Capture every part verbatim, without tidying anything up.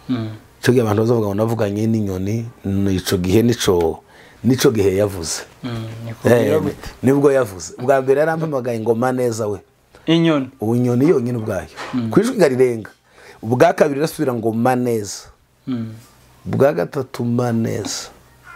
cyo gihe abantu bazavuga ngo navuganye n'inyoni nico gihe nico nico gihe yavuze nibwo yavuze ubwa mbere yarampamagaye ingoma neza we inyoni ubu inyoni yonyine ubwayo kwijwi garirenga ubwa kabiri rasubira ngo maneza ubwa gatatu maneza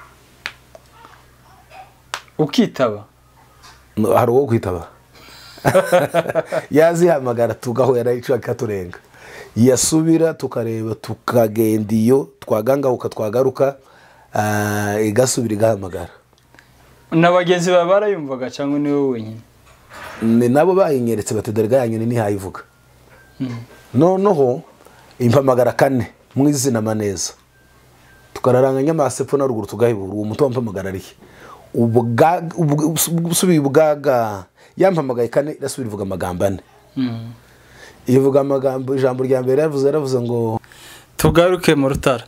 ukitaba hari uwo kwitaba yazihamagara tugaho yarayica katurenga yasubira tukareba tukagenda iyo twagangahuka twagaruka igasubira igahamagara n'abagenzi baba barayumvaga cyangwa ni wowe wenyine ni nabo bayinyeretse bati dore ganyoni ntihayivuga noneho impamagara kane mu izina maneza tukararanga nyamasepfo na ruguru tugahibura uwo muto wampamagara ari ubusubiye ubwaga yampamagaye kane irasubira ivuga amagambo ane ivuga amagambo ijambo rya mbere yavuze yaravuze ngo tugaruke mu rutara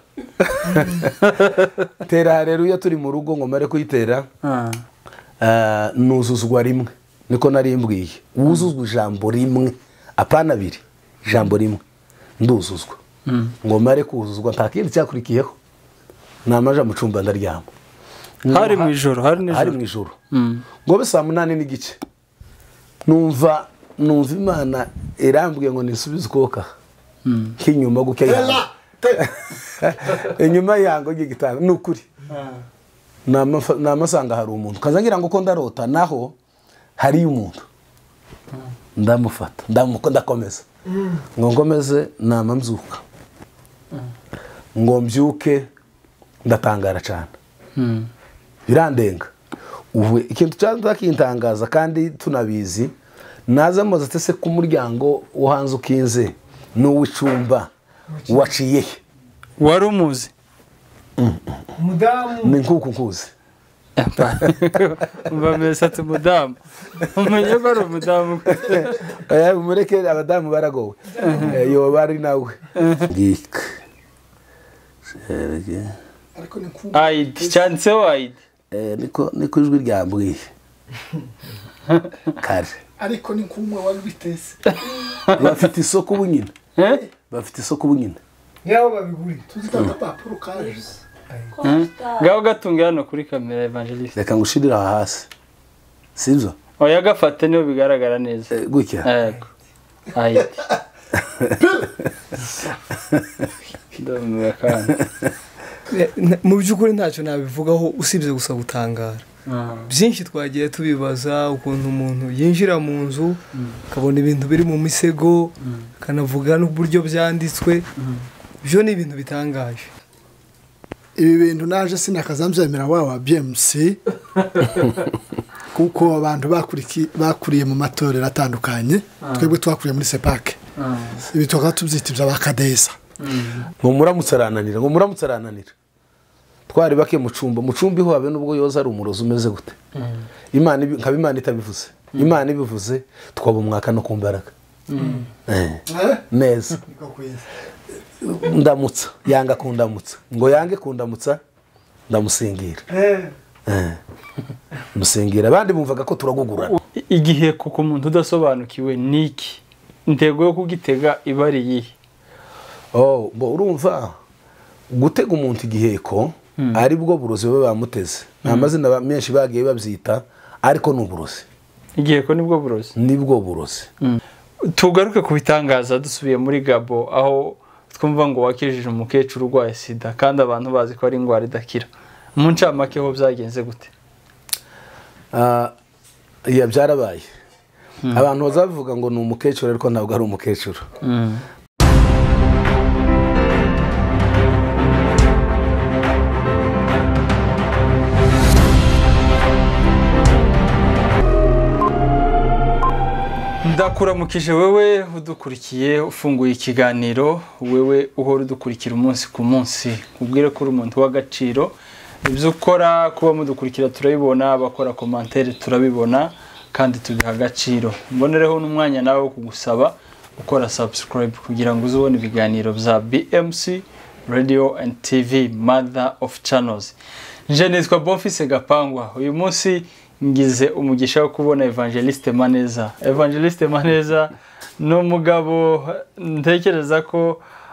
tera haleluya turi mu rugo ngo mare kuyitera nuzuzwa rimwe niko narimbwiye wuzuzwa ijambo rimwe apana abiri ijambo rimwe nduzuzwa ngo mare kuzuzwa nta kindi cyakurikiyeho namaje mu cumba ndaryama hari mu ijoro hari mu ijoro ngo be saa munani n'igice numva numva Imana irambwiye ngo nisubize ukoka nk'inyuma guke yango inyuma yango gitanga nukuri namasanga hari umuntu kazangira ngo ko ndarota naho hari umuntu ndamufata ndamuko ndakomeza ngo ngomeze nama mzuka ngo mbyuke ndatangara cyane birandenga ubu ikintu cyakintangaza kandi tunabizi naza moza tese ku muryango wo hanze ukinze n'uwicumba waciye wari umuzi mudamu ni nkuko nkuzi mbamesa tu mudamu umenye ko ari umudamu eh mureke abadamu baragowe yo bari nawe gik serege ariko ni ku aid chance wide eh niko niko ijwi ryambwiye kare ariko ni kumwe wabitese bafite isoko bunyine eh bafite isoko bunyine yabo babiguri tuzitanga papuro kaje gaho gatunga hano kuri kamera evangeliste reka ngushirira hasi sibyo oya gafate niyo bigaragara neza gutya yego aid ndamuye kandi mu byukuri ntacyo nabivugaho usibye gusa gutangara byinshi twagiye tubibaza ukuntu umuntu yinjira mu nzu akabona ibintu biri mu misego akanavuga n'uburyo byanditswe byo ni ibintu bitangaje ibi bintu naje sinakazambyemera wawa B M C kuko abantu bakuriye mu matorero atandukanye twebwe twakuriye muri sepake ibi tukaba tubyitibya bakadeza ngo muramutse arananira ngo muramutse arananira twari bake mu cumba mu cumbi ho habe nubwo yoza ari umurozi umeze gute Imana nkaba Imana itabivuze Imana ibivuze twaba umwaka no kumbaraga eh neza ndamutsa yanga kundamutsa ngo yange kundamutsa ndamusingira eh musingira abandi bumvaga ko turagugurana igihe kuko umuntu udasobanukiwe niki intego yo kugitega ibari yihe oh bo urumva gutega umuntu igiheko ari bwo burozi baba bamuteze amazina menshi bagiye babyita ariko n'uburozi igiheko nibwo burozi nibwo burozi tugaruke kubitangaza dusubiye muri Gabo aho twumva ngo wakijije umukecuru urwaye sida kandi abantu bazi ko ari ingwara idakira mu ncamake ho byagenze gute ah ya byarabaye abantu bazavuga ngo ni umukecuru ariko ntabwo ari umukecuru ndakuramukije wewe udukurikiye ufunguye ikiganiro wewe uhora udukurikira umunsi ku munsi ubwire ko uri umuntu w'agaciro ibyo ukora kuba mudukurikira turabibona abakora commentaire turabibona kandi tubiha agaciro mbonereho n'umwanya nawe wo kugusaba ukora subscribe kugira ngo uzubone ibiganiro bya B M C Radio and T V Mother of Channels. Je nitwa Bonfils Gapangwa. Uyu munsi ngize umugisha wo kubona Evangeliste Maneza. Evangeliste Maneza no mugabo ntekereza ko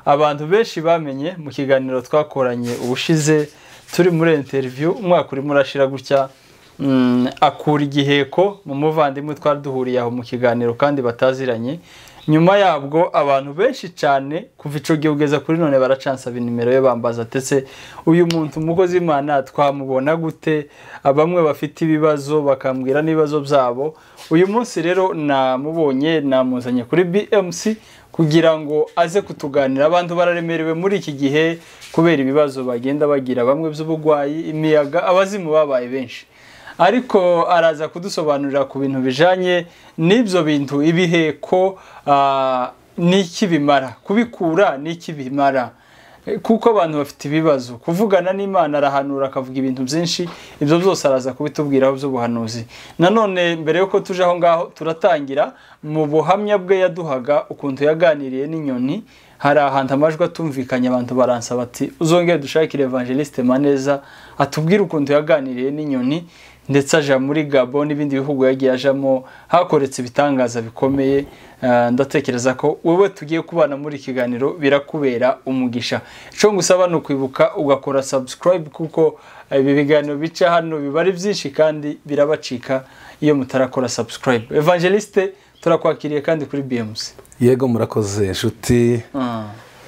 abantu benshi bamenye mu kiganiro twakoranye ubushize turi muri interview umwaka urimo urashira gutya mm, akura igiheko mu muvandimwe twari duhuriye aho mu kiganiro kandi bataziranye nyuma yabwo abantu benshi cyane kuva ico gihe ugeza kuri none baracansaba nimero ye bambaza tetse uyu muntu umukozi w'Imana twamubona gute abamwe bafite ibibazo bakambwira n'ibibazo byabo uyu munsi rero namubonye namuzanye kuri B M C kugira ngo aze kutuganira abantu bararemerewe muri iki gihe kubera ibibazo bagenda bagira bamwe by'ubugwayi imiyaga abazimu babaye benshi ariko araza kudusobanurira ku bintu bijanye n'ibyo bintu ibiheko uh, n'iki bimara kubikura n'iki bimara kuko abantu bafite ibibazo kuvugana n'Imana arahanura akavuga ibintu byinshi ibyo byose araza kubitubwiraho by'ubuhanuzi nanone mbere yuko tuje aho ngaho turatangira mu buhamya bwe yaduhaga ukuntu yaganiriye n'inyoni hari ahantu amajwi atumvikanye abantu baransaba ati uzongere dushakire Evangeliste Maneza atubwire ukuntu yaganiriye n'inyoni ndetse aja muri Gabon n'ibindi bihugu yagiye ajamo hakoretse ibitangaza bikomeye uh, ndatekereza ko wowe tugiye kubana muri kiganiro birakubera umugisha cyo ngusaba no kwibuka ugakora subscribe kuko ibi uh, biganiro bica hano bibari byinshi kandi birabacika iyo mutarakora subscribe Evangeliste turakwakiriye kandi kuri B M C yego murakoze inshuti uh.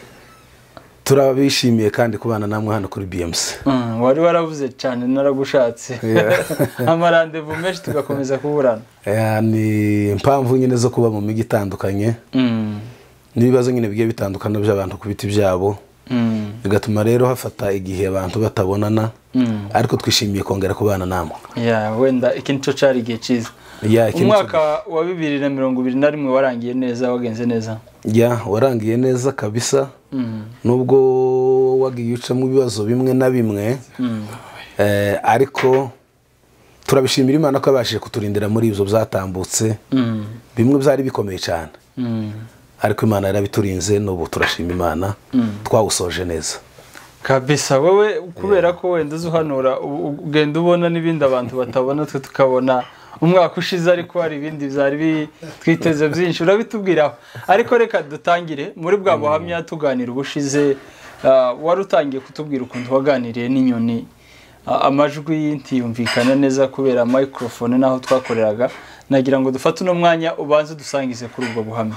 turabishimiye kandi kubana namwe hano kuri B M C mm, wari waravuze cyane naragushatse amarandevu menshi tugakomeza kuburana yani impamvu nyine zo kuba mu migi itandukanye mm. nibibazo nyine bigiye bitandukana by'abantu ku biti byabo mm. bigatuma rero hafata igihe abantu batabonana mm. ariko twishimiye kongera kubana namwe yeah wenda ikintu cyo cyari gihe cyiza yeah umwaka wa bibiri na mirongo ibiri na rimwe warangiye neza wagenze neza ya warangiye neza kabisa mm. nubwo wagiye uca mu bibazo bimwe na bimwe mm. eh, ariko turabishimira Imana ko yabashije kuturindira muri ibyo byatambutse mm. bimwe byari bikomeye cyane mm. ariko Imana yarabiturinze n'ubu turashima Imana mm. twawusoje neza kabisa wewe kubera ko wenda uzuhanura ugenda ubona n'ibindi abantu batabona twe tukabona umwaka ushize ariko hari ibindi byari twiteze byinshi urabitubwiraho ariko reka dutangire muri bwa buhamya tuganira ubushize uh, wari utangiye kutubwira ukuntu waganiriye n'inyoni uh, amajwi ntiyumvikana neza kubera microphone naho twakoreraga nagira ngo dufate uno mwanya ubanze dusangize kuri ubwo buhamya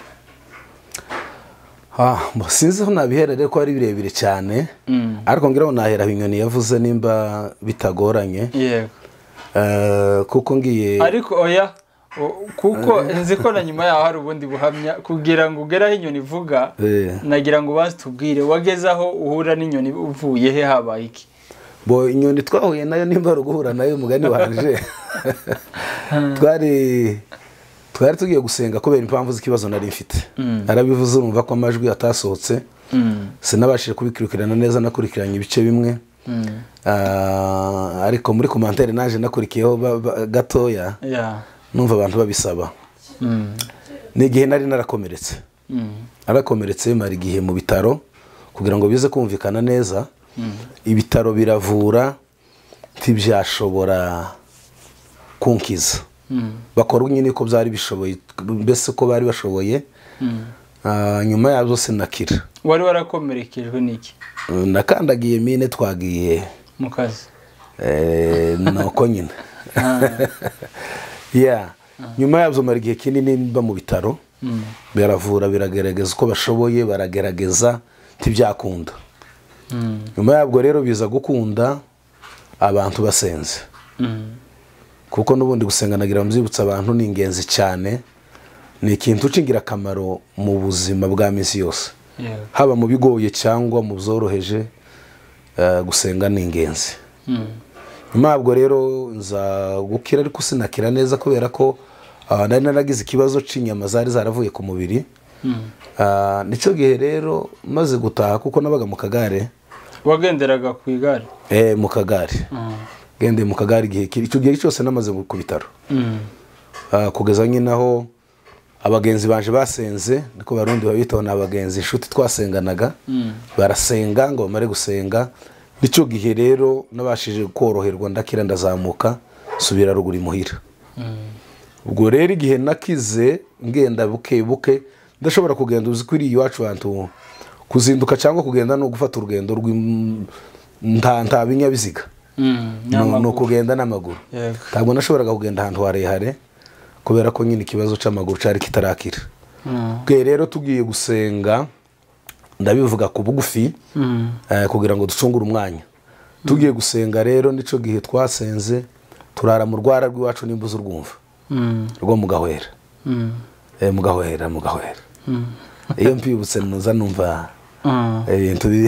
ah sinzi ho nabiherere ko ari birebire cyane mm. ariko ngira ngo nahera inyoni yavuze nimba bitagoranye yego Uh, kuko ngiye ariko oya kuko nzi ko na nyuma yaho hari ubundi buhamya kugira ngo ugeraho inyoni ivuga yeah. nagira ngo bazi tubwire wagezaho uhura n'inyoni uvuye he habaye iki bo inyoni twahuye nayo nimba ruguhura nayo mugani wanje twari twari tugiye gusenga kubera impamvu z'ikibazo nari mfite mm. arabivuze urumva ko amajwi atasohotse mm. sinabashije kubikurikirana neza nakurikiranye ibice bimwe Mm. Uh, ariko muri commentaire naje nakurikiyeho gatoya yeah. numva abantu babisaba mm. n'igihe nari narakomeretse mm. arakomeretse mari gihe mu bitaro kugira ngo bize kumvikana neza mm. ibitaro biravura tibyashobora kunkiza mm. bakora nyine ko byari bishoboye mbese ko bari bashoboye mm. uh, nyuma yazo sinakira wari warakomerekejwe n'iki nakandagiye mine twagiye mu kazi eh nako nyine yeah nyuma yabyo mari gihe kinini mba mu bitaro biravura biragerageza uko bashoboye baragerageza tibyakunda nyuma yabwo rero biza gukunda abantu basenze kuko nubundi gusenga nagira mbyibutsa abantu ni ingenzi cyane ni ikintu cingira kamaro mu buzima bwa minsi yose yeah. haba mu bigoye cyangwa mu byoroheje uh, gusenga ni ingenzi mm. Impabwo rero nza gukira ariko sinakira neza kubera ko uh, nari naragize ikibazo c'inyama zari zaravuye ku mubiri mm. uh, nico gihe rero maze gutaha kuko nabaga mu kagare wagenderaga ku igare eh mu kagare mm. gende mu kagare gihe icyo gihe cyose namaze ku bitaro mm. uh, kugeza nyinaho abagenzi banje basenze niko barundi babitona abagenzi inshuti twasenganaga mm. barasenga ngo bamare gusenga nico gihe rero nabashije koroherwa ndakira ndazamuka subira ruguri muhira mm. ubwo rero igihe nakize ngenda buke buke ndashobora kugenda uzi kuri iwacu bantu kuzinduka cyangwa kugenda no gufata urugendo rw'im- nta nta binyabiziga Mm, no no n'amaguru. kugenda n'amaguru Yego. ntabwo nashoboraga kugenda ahantu harehare kubera ko nyine ikibazo cy'amaguru cyari kitarakira Mm. bwe rero tugiye gusenga ndabivuga ku bugufi Mm. eh, kugira ngo ducungure umwanya tugiye gusenga rero nico gihe twasenze turara mu rwara rw'iwacu n'imbuza urwumva Mm. rwo mu Gahwera Mm. eh, mu Gahwera mu Gahwera Mm. iyo mpibutse nuza numva Mm. eh, ibintu bi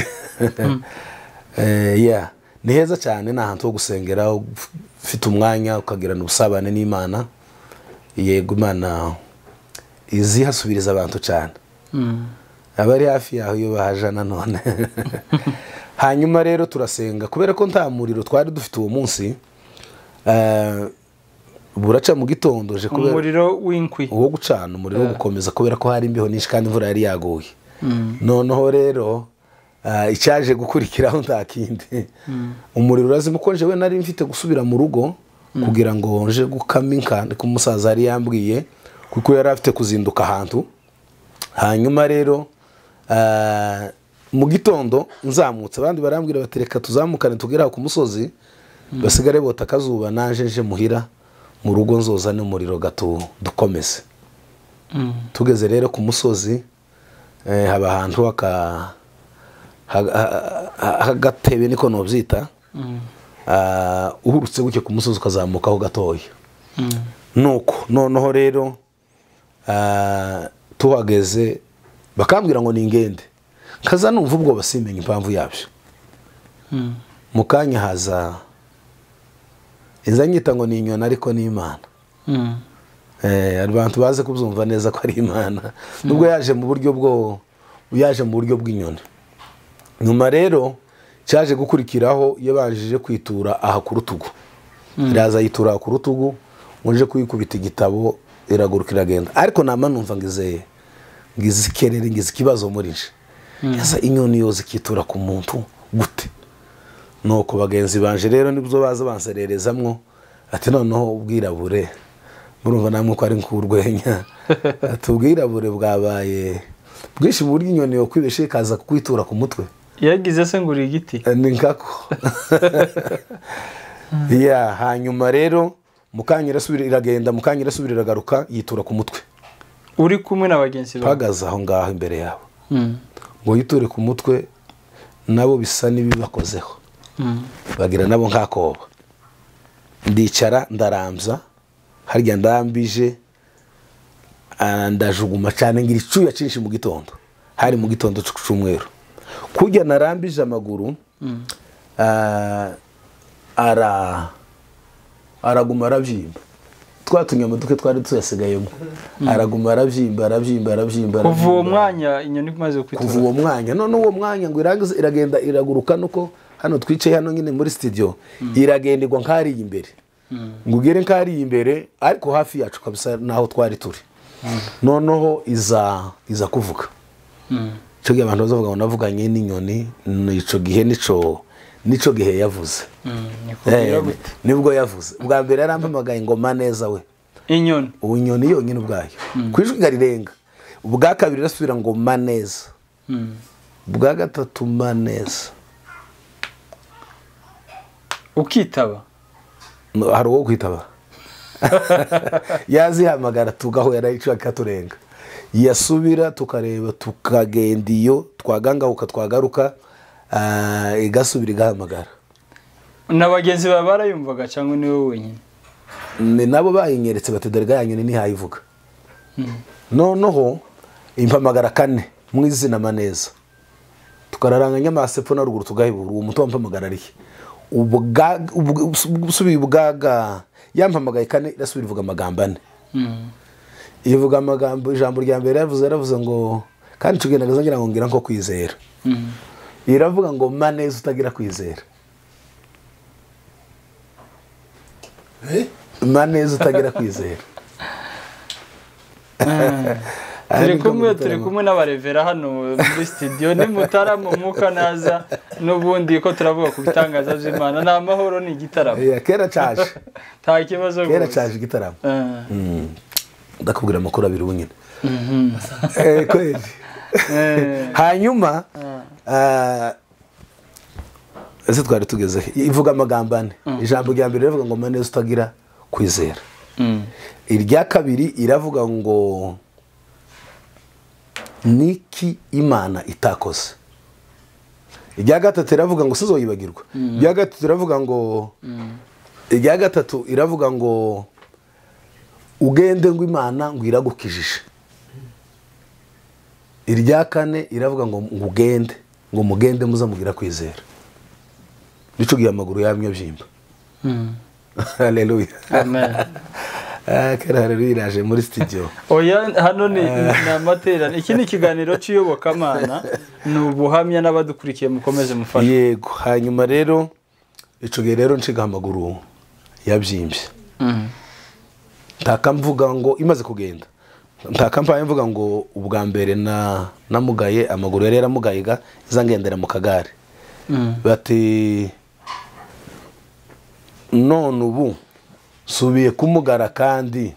eh, yeah. ni heza cyane ni ahantu ho gusengera ufite umwanya ukagirana ubusabane n'Imana yego Imana izi hasubiriza abantu cyane Mm. abari hafi yaho iyo bahaja nanone hanyuma rero turasenga kubera ko nta muriro twari dufite uwo munsi eh, buraca mu gitondo je kubera umuriro w'inkwi. uwo gucana umuriro wo gukomeza kubera ko hari imbeho nyinshi kandi imvura yari yaguye Mm. noneho rero ah, icyaje gukurikiraho nta kindi umuriro urazima uko njewe nari mfite gusubira mu rugo kugira ngo nje gukama inka ku musaza yari yambwiye kuko yari afite kuzinduka ahantu hanyuma rero ah, mu gitondo nzamutse abandi barambwira bati reka tuzamukane tugere aho ku musozi basigare bota akazuba naje nje muhira mu rugo nzozane umuriro gato dukomeze Mm. tugeze rero ku musozi eh, haba ahantu haka ha- ha- ha- hagatebe niko nobyita Mm. ah, uhurutse gutya ku musozi ukazamukaho gatoya Mm. nuko noneho rero ah, tuhageze bakambwira ngo ningende nkaza numva ubwo basimenya impamvu yabyo Mm. mu kanya haza iza nyita ngo ni inyoni ariko ni Imana Mm. eh abantu baze kubyumva neza ko ari Imana nubwo yaje mu buryo bwo yaje mu buryo bw'inyoni nyuma rero cyaje gukurikiraho yabanjije kwitura aha ku rutugu iraza yitura ku rutugu nje kuyikubita igitabo iraguruka iragenda ariko nama numva ngizeye ngize ikerere ngize ikibazo muri nje yasa inyoni yoze kitura ku muntu gute nuko bagenzi banje rero nibyo baza bansererezamwo ati noneho ubwirabure murumva namwe ko ari nkurwenya ati ubwirabure bwabaye bwinshi mu buryo inyoni yo kwibeshe kaza kukwitura ku mutwe yagize se nguri igiti. Eh, ni nkako ya hanyuma rero mukanya irasubira iragenda mukanya irasubira iragaruka yitura ku mutwe uri kumwe na bagenzi bawe. pagaza aho ngaho imbere yabo Mm. ngo yiture ku mutwe nabo bisa n'ibibakozeho Mm. bagira nabo nkakoba ndicara ndarambya harya ndambije ah, ndajuguma cyane ngira icyuya cyinshi mu gitondo hari mu gitondo cy'umweru kujya narambije amaguru ah, ara araguma arabyimba twatunyama duke twari tuyasigayemo araguma arabyimba arabyimba arabyimba kuva uwo arabyimba. mwanya inyoni imaze kuva kwitura. uwo mwanya none uwo mwanya ngo irangize iragenda iraguruka nuko hano twicaye hano nyine muri studio iragenderwa nk'ariye imbere ngo ugere nk'ariye imbere ariko hafi yacu kabisa naho twari turi noneho iza iza kuvuga Mm. icyo gihe abantu bazavuga ngo navuganye n'inyoni nicyo gihe nico nico gihe yavuze Mm. Nikubwira Eh, gute? nibwo yavuze bwa mbere yarampamagaye ngo maneza we inyoni. ubu inyoni yonyine ubwayo ku ijwi rirenga ubwa kabiri irasubira ngo maneza Mm. ubwa gatatu maneza ukitaba. No, hari uwo kwitaba yazihamagara tugaho yarayicwa katurenga yasubira tukareba tukagenda iyo twagangahuka twagaruka ah, igasubira igahamagara na bagenzi bawe barayumvaga cyangwa ni wowe wenyine? ni nabo bayinyeretse bati dore ga yanyoni ntihayivuga noneho impamagara kane mu izina maneza tukararanga nyamasepfo na ruguru tugahibura uwo muto wampamagara arihe ubwaga usubiye ubwaga yampamagaye kane irasubira ivuga amagambo ane Mm. ivuga amagambo ijambo rya mbere yaravuze yaravuze ngo kandi tugenda ngira ngo ngira nko kwizera Mm. iravuga ngo maneza utagira kwizera Eh? maneza utagira kwizera turi kumwe turi kumwe n'abarevera hano muri studio ni mutarama umwuka naza n'ubundi ko turavuga ku bitangaza by'Imana ni amahoro ni igitaramo. Eh, kera caje nta kibazo kera rwose. caje igitaramo Ah. Mm. ndakubwira amakuru abiri ubunyine Mhm. eh kweli Eh. hanyuma ah, ese twari tugeze he? ivuga amagambo ane ijambo rya mbere rivuga ngo maneza utagira kwizera Mm. irya kabiri iravuga ngo niki imana itakoze. irya gatatu iravuga ngo sizoyibagirwa. irya gatatu iravuga ngo irya gatatu iravuga ngo ugende ngo imana ngo iragukijije. irya kane iravuga ngo ugende ngo mugende muzamugira kwizera. nico gihe amaguru yamye byimba. Mm. Haleluya. Amen. Ah, kera haleluya iraje muri studio. Oya hano ni ni amaterano. Iki ni ikiganiro cy'iyobokamana, ni ubuhamya n'abadukurikiye mukomeze mufashe. Yego, hanyuma rero ico gihe rero nshiga amaguru yabyimbye. Mm. Ntaka mvuga ngo imaze kugenda. Ntaka mpaye mvuga ngo ubwa mbere na namugaye amaguru yari yaramugayiga izangendera mu kagare. Mm. Bati none ubu subiye kumugara kandi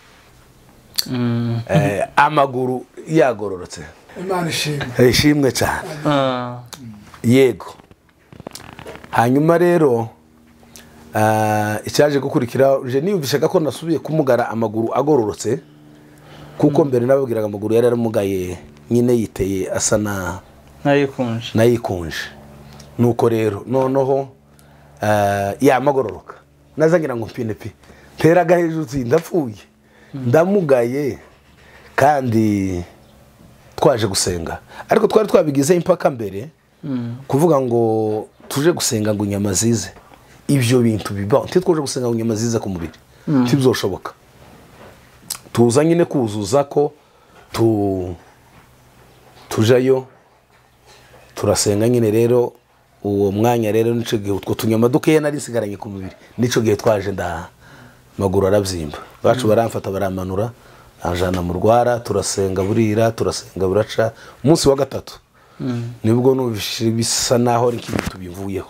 Mm. eh, amaguru yagororotse. Imana ishimwe. Ishimwe cyane. Ah. Yego. Hanyuma rero ah, icyaje gukurikira je niyumvishaga ko nasubiye kumugara amaguru agororotse kuko mbere nababwiraga amaguru yari yaramugaye nyine yiteye asa na Nayikunje. nayikunje. Nuko rero noneho uh, yamagororoka nazangira ngo mpine pi teraga hejuru ndapfuye ndamugaye kandi twaje gusenga ariko twari twabigize impaka mbere kuvuga ngo tuje gusenga ngo inyama zize ibyo bintu biba titwaje gusenga ngo inyama zize ku mubiri tibzoshoboka tuza nyine kuzuza ko tu tujayo turasenga nyine rero uwo mwanya rero nico gihe utwo tunyama dukeya nari sigaranye ku mubiri nico gihe twaje nda maguru arabyimba bacu baramfata baramanura ajana mu rwara turasenga burira turasenga buraca umunsi wa gatatu nibwo nubishije bisa naho ari kintu bivuyeho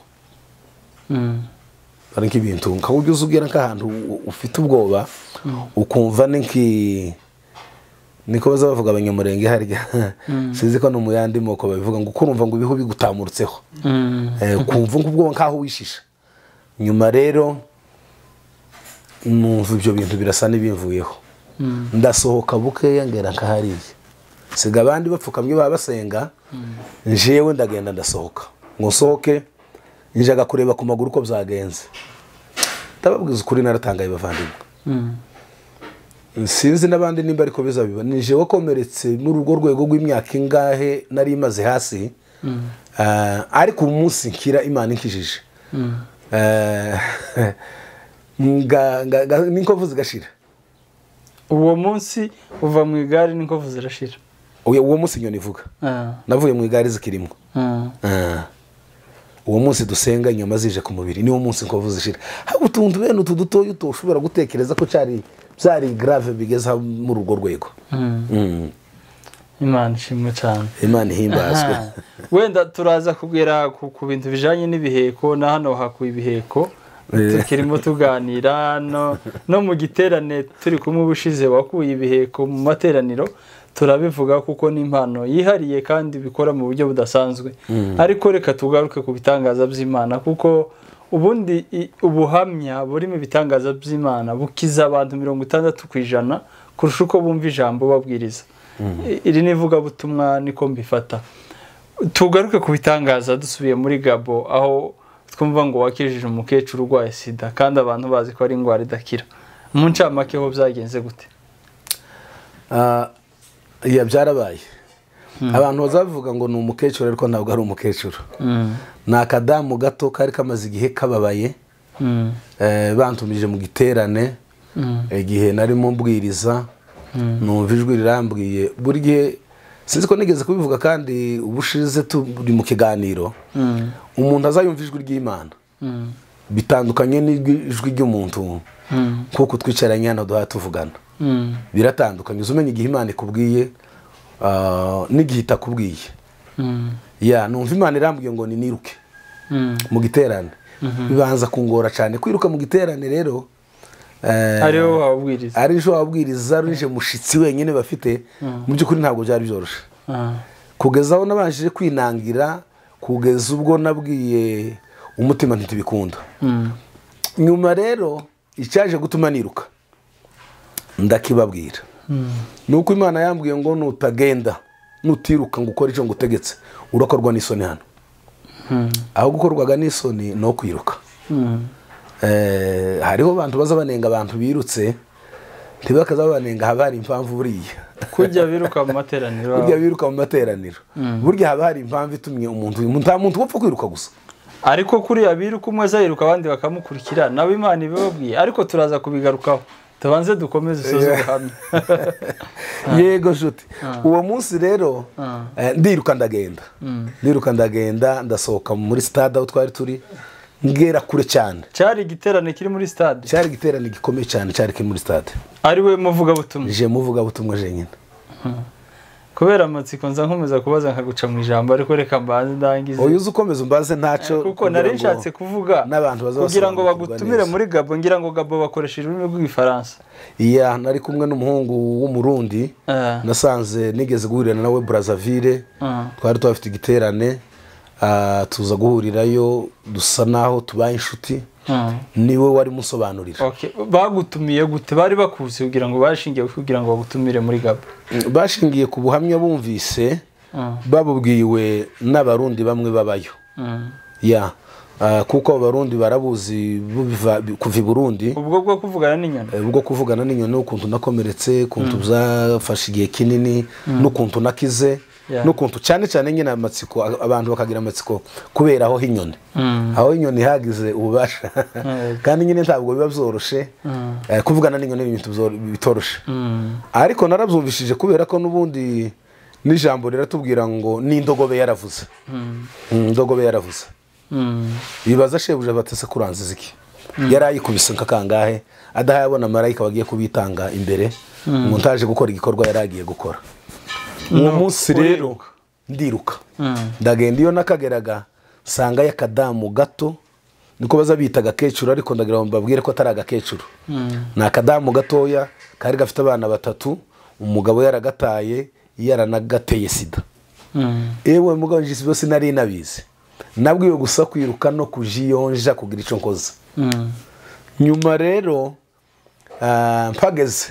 ari nk'ibintu nkawujya uzubwira nk'ahantu ufite ubwoba ukumva ninki niko baza bavuga abanyamurenge harya sizi ko no mu yandi moko babivuga ngo kurumva ngo ibihu bigutamurutseho eh kumva nk'ubwo nkaho wishisha nyuma rero numva ibyo bintu birasa n'ibimvuyeho ndasohoka bukeya ngera nkahariye siga abandi bapfukamye baba basenga njewe ndagenda ndasohoka ngo sohoke njaga kureba ku maguru ko byagenze tababwiza ukuri naratangaye bavandimwe sinzi nabandi nimba ariko bizabiba nije wakomeretse muri urwo rwego rw'imyaka ingahe nari imaze hasi ariko umunsi nkira Imana inkijije n'inkovu zigashira. Uwo munsi uva mu igare n'inkovu zirashira. Uwo munsi nyoni ivuga navuye mu igare zikirimo. Uwo munsi dusenga inyama zije ku mubiri niwo munsi inkovu zishira. Haba utuntu bene utu dutoyo utoshobora gutekereza ko cyari byari grave bigeza mu rugo rwego. Imana ishimwe cyane. Imana ihimbazwe. Wenda turaza kubwira ku bintu bijanye n'ibiheko na hano hakuye ibiheko tukirimo tuganira no no mu giterane turi kumwe ubushize wakuye ibiheko mu materaniro turabivuga kuko n'impano yihariye kandi bikora mu buryo budasanzwe. Ariko reka tugaruke ku bitangaza by'Imana kuko ubundi ubuhamya buri mu bitangaza by'Imana bukiza abantu mirongo itandatu ku ijana kurusha uko bumva ijambo babwiriza. Iri nivuga butumwa niko mbifata. Tugaruke ku bitangaza dusubiye muri Gabo aho twumva ngo wakijije umukecuru urwaye sida kandi abantu bazi ko ari indwara idakira. Mu ncamake ho byagenze gute? Ah ya byarabaye. Abantu bazavuga ngo ni umukecuru ariko ntabwo ari umukecuru. Na kadamu gato kari kamaze igihe kababaye. Eh bantumije mu giterane igihe narimo mbwiriza numva ijwi rirambwiye buri gihe sinzi ko nigeze kubivuga kandi ubushize turi mu kiganiro umuntu azayumva ijwi ry'Imana bitandukanye n'ijwi ry'umuntu kuko twicaranye hano duha tuvugana biratandukanye uzumenya igihe Imana ikubwiye n'igihe itakubwiye ya numva Imana irambwiye ngo ni niruke mu giterane bibanza kungora cyane kwiruka mu giterane rero ariho wabwiriza ariho wabwiriza ruje mushitsi wenyine bafite mu byukuri ntabwo byari byoroshe kugeza aho nabashije kwinangira kugeza ubwo nabwiye umutima ntitubikunda nyuma rero icyaje gutuma niruka ndakibabwira nuko Imana yambwiye ngo nutagenda nutiruka ngo ukore icyo ngutegetse urakorwa n'isoni hano aho gukorwaga n'isoni no kwiruka hariho abantu baza banenga abantu birutse ntibakaza banenga haba hari impamvu buriya kujya biruka mu materaniro kujya biruka mu materaniro burya haba hari impamvu itumye umuntu nta muntu upfa kwiruka gusa ariko kuri abiruka umwe azayiruka abandi bakamukurikira nawe Imana ibabwiye ariko turaza kubigarukaho tubanze dukomeze usoze ubuhamya yego nshuti uwo munsi rero ndiruka ndagenda ndiruka ndagenda ndasohoka muri stade aho twari turi ngera kure cyane cyari igiterane kiri muri stade cyari igiterane gikomeye cyane cyari kiri muri stade ari we muvuga butumwa je muvuga butumwa jenyine kubera amatsiko nza nkomeza kubaza nkaguca mu ijambo ariko reka mbanze ndangize oyo uzi ukomeza umbaze ntaco kuko nari nshatse kuvuga n'abantu bazasobanura kugira ngo bagutumire muri Gabo ngira ngo Gabo bakoresha ururimi rw'igifaransa iya nari kumwe n'umuhungu w'umurundi nasanze nigeze guhurira nawe Brazzaville twari twafite igiterane tuza guhurirayo dusa naho tubaye inshuti niwe wari musobanurira okay bagutumiye gute bari bakuze kugira ngo bashingiye kugira ngo bagutumire muri Gabo bashingiye ku buhamya bumvise babubwiwe n'abarundi bamwe babayo ya kuko abarundi barabuzi kuva i Burundi ubwo bwo kuvugana n'inyoni ubwo kuvugana n'inyoni ukuntu nakomeretse ukuntu byafashe igihe kinini n'ukuntu nakize n'ukuntu cyane cyane nyine amatsiko abantu bakagira amatsiko kubera aho inyoni aho inyoni hagize ububasha kandi nyine ntabwo biba byoroshe kuvugana n'inyoni ibintu bitoroshe ariko narabyumvishije kubera ko n'ubundi n'ijambo riratubwira ngo n'indogobe yaravuze indogobe yaravuze bibaza shebuja batese kuranziza iki yarayikubise nkakangahe adahaye abona marayika bagiye kubitanga imbere ngo ntaje gukora igikorwa yaragiye gukora uwo munsi rero ndiruka ndagenda iyo nakageraga sanga y'akadamu gato niko baza bita agakecuru ariko ndagira ngo mbabwire ko atari agakecuru ni akadamu gatoya kari gafite abana batatu umugabo yaragataye yaranagateye sida ewe mugabo njye byose nari nabizi nabwiwe gusa kwiruka no kujiyonja kugira icyo nkoze nyuma rero mpageze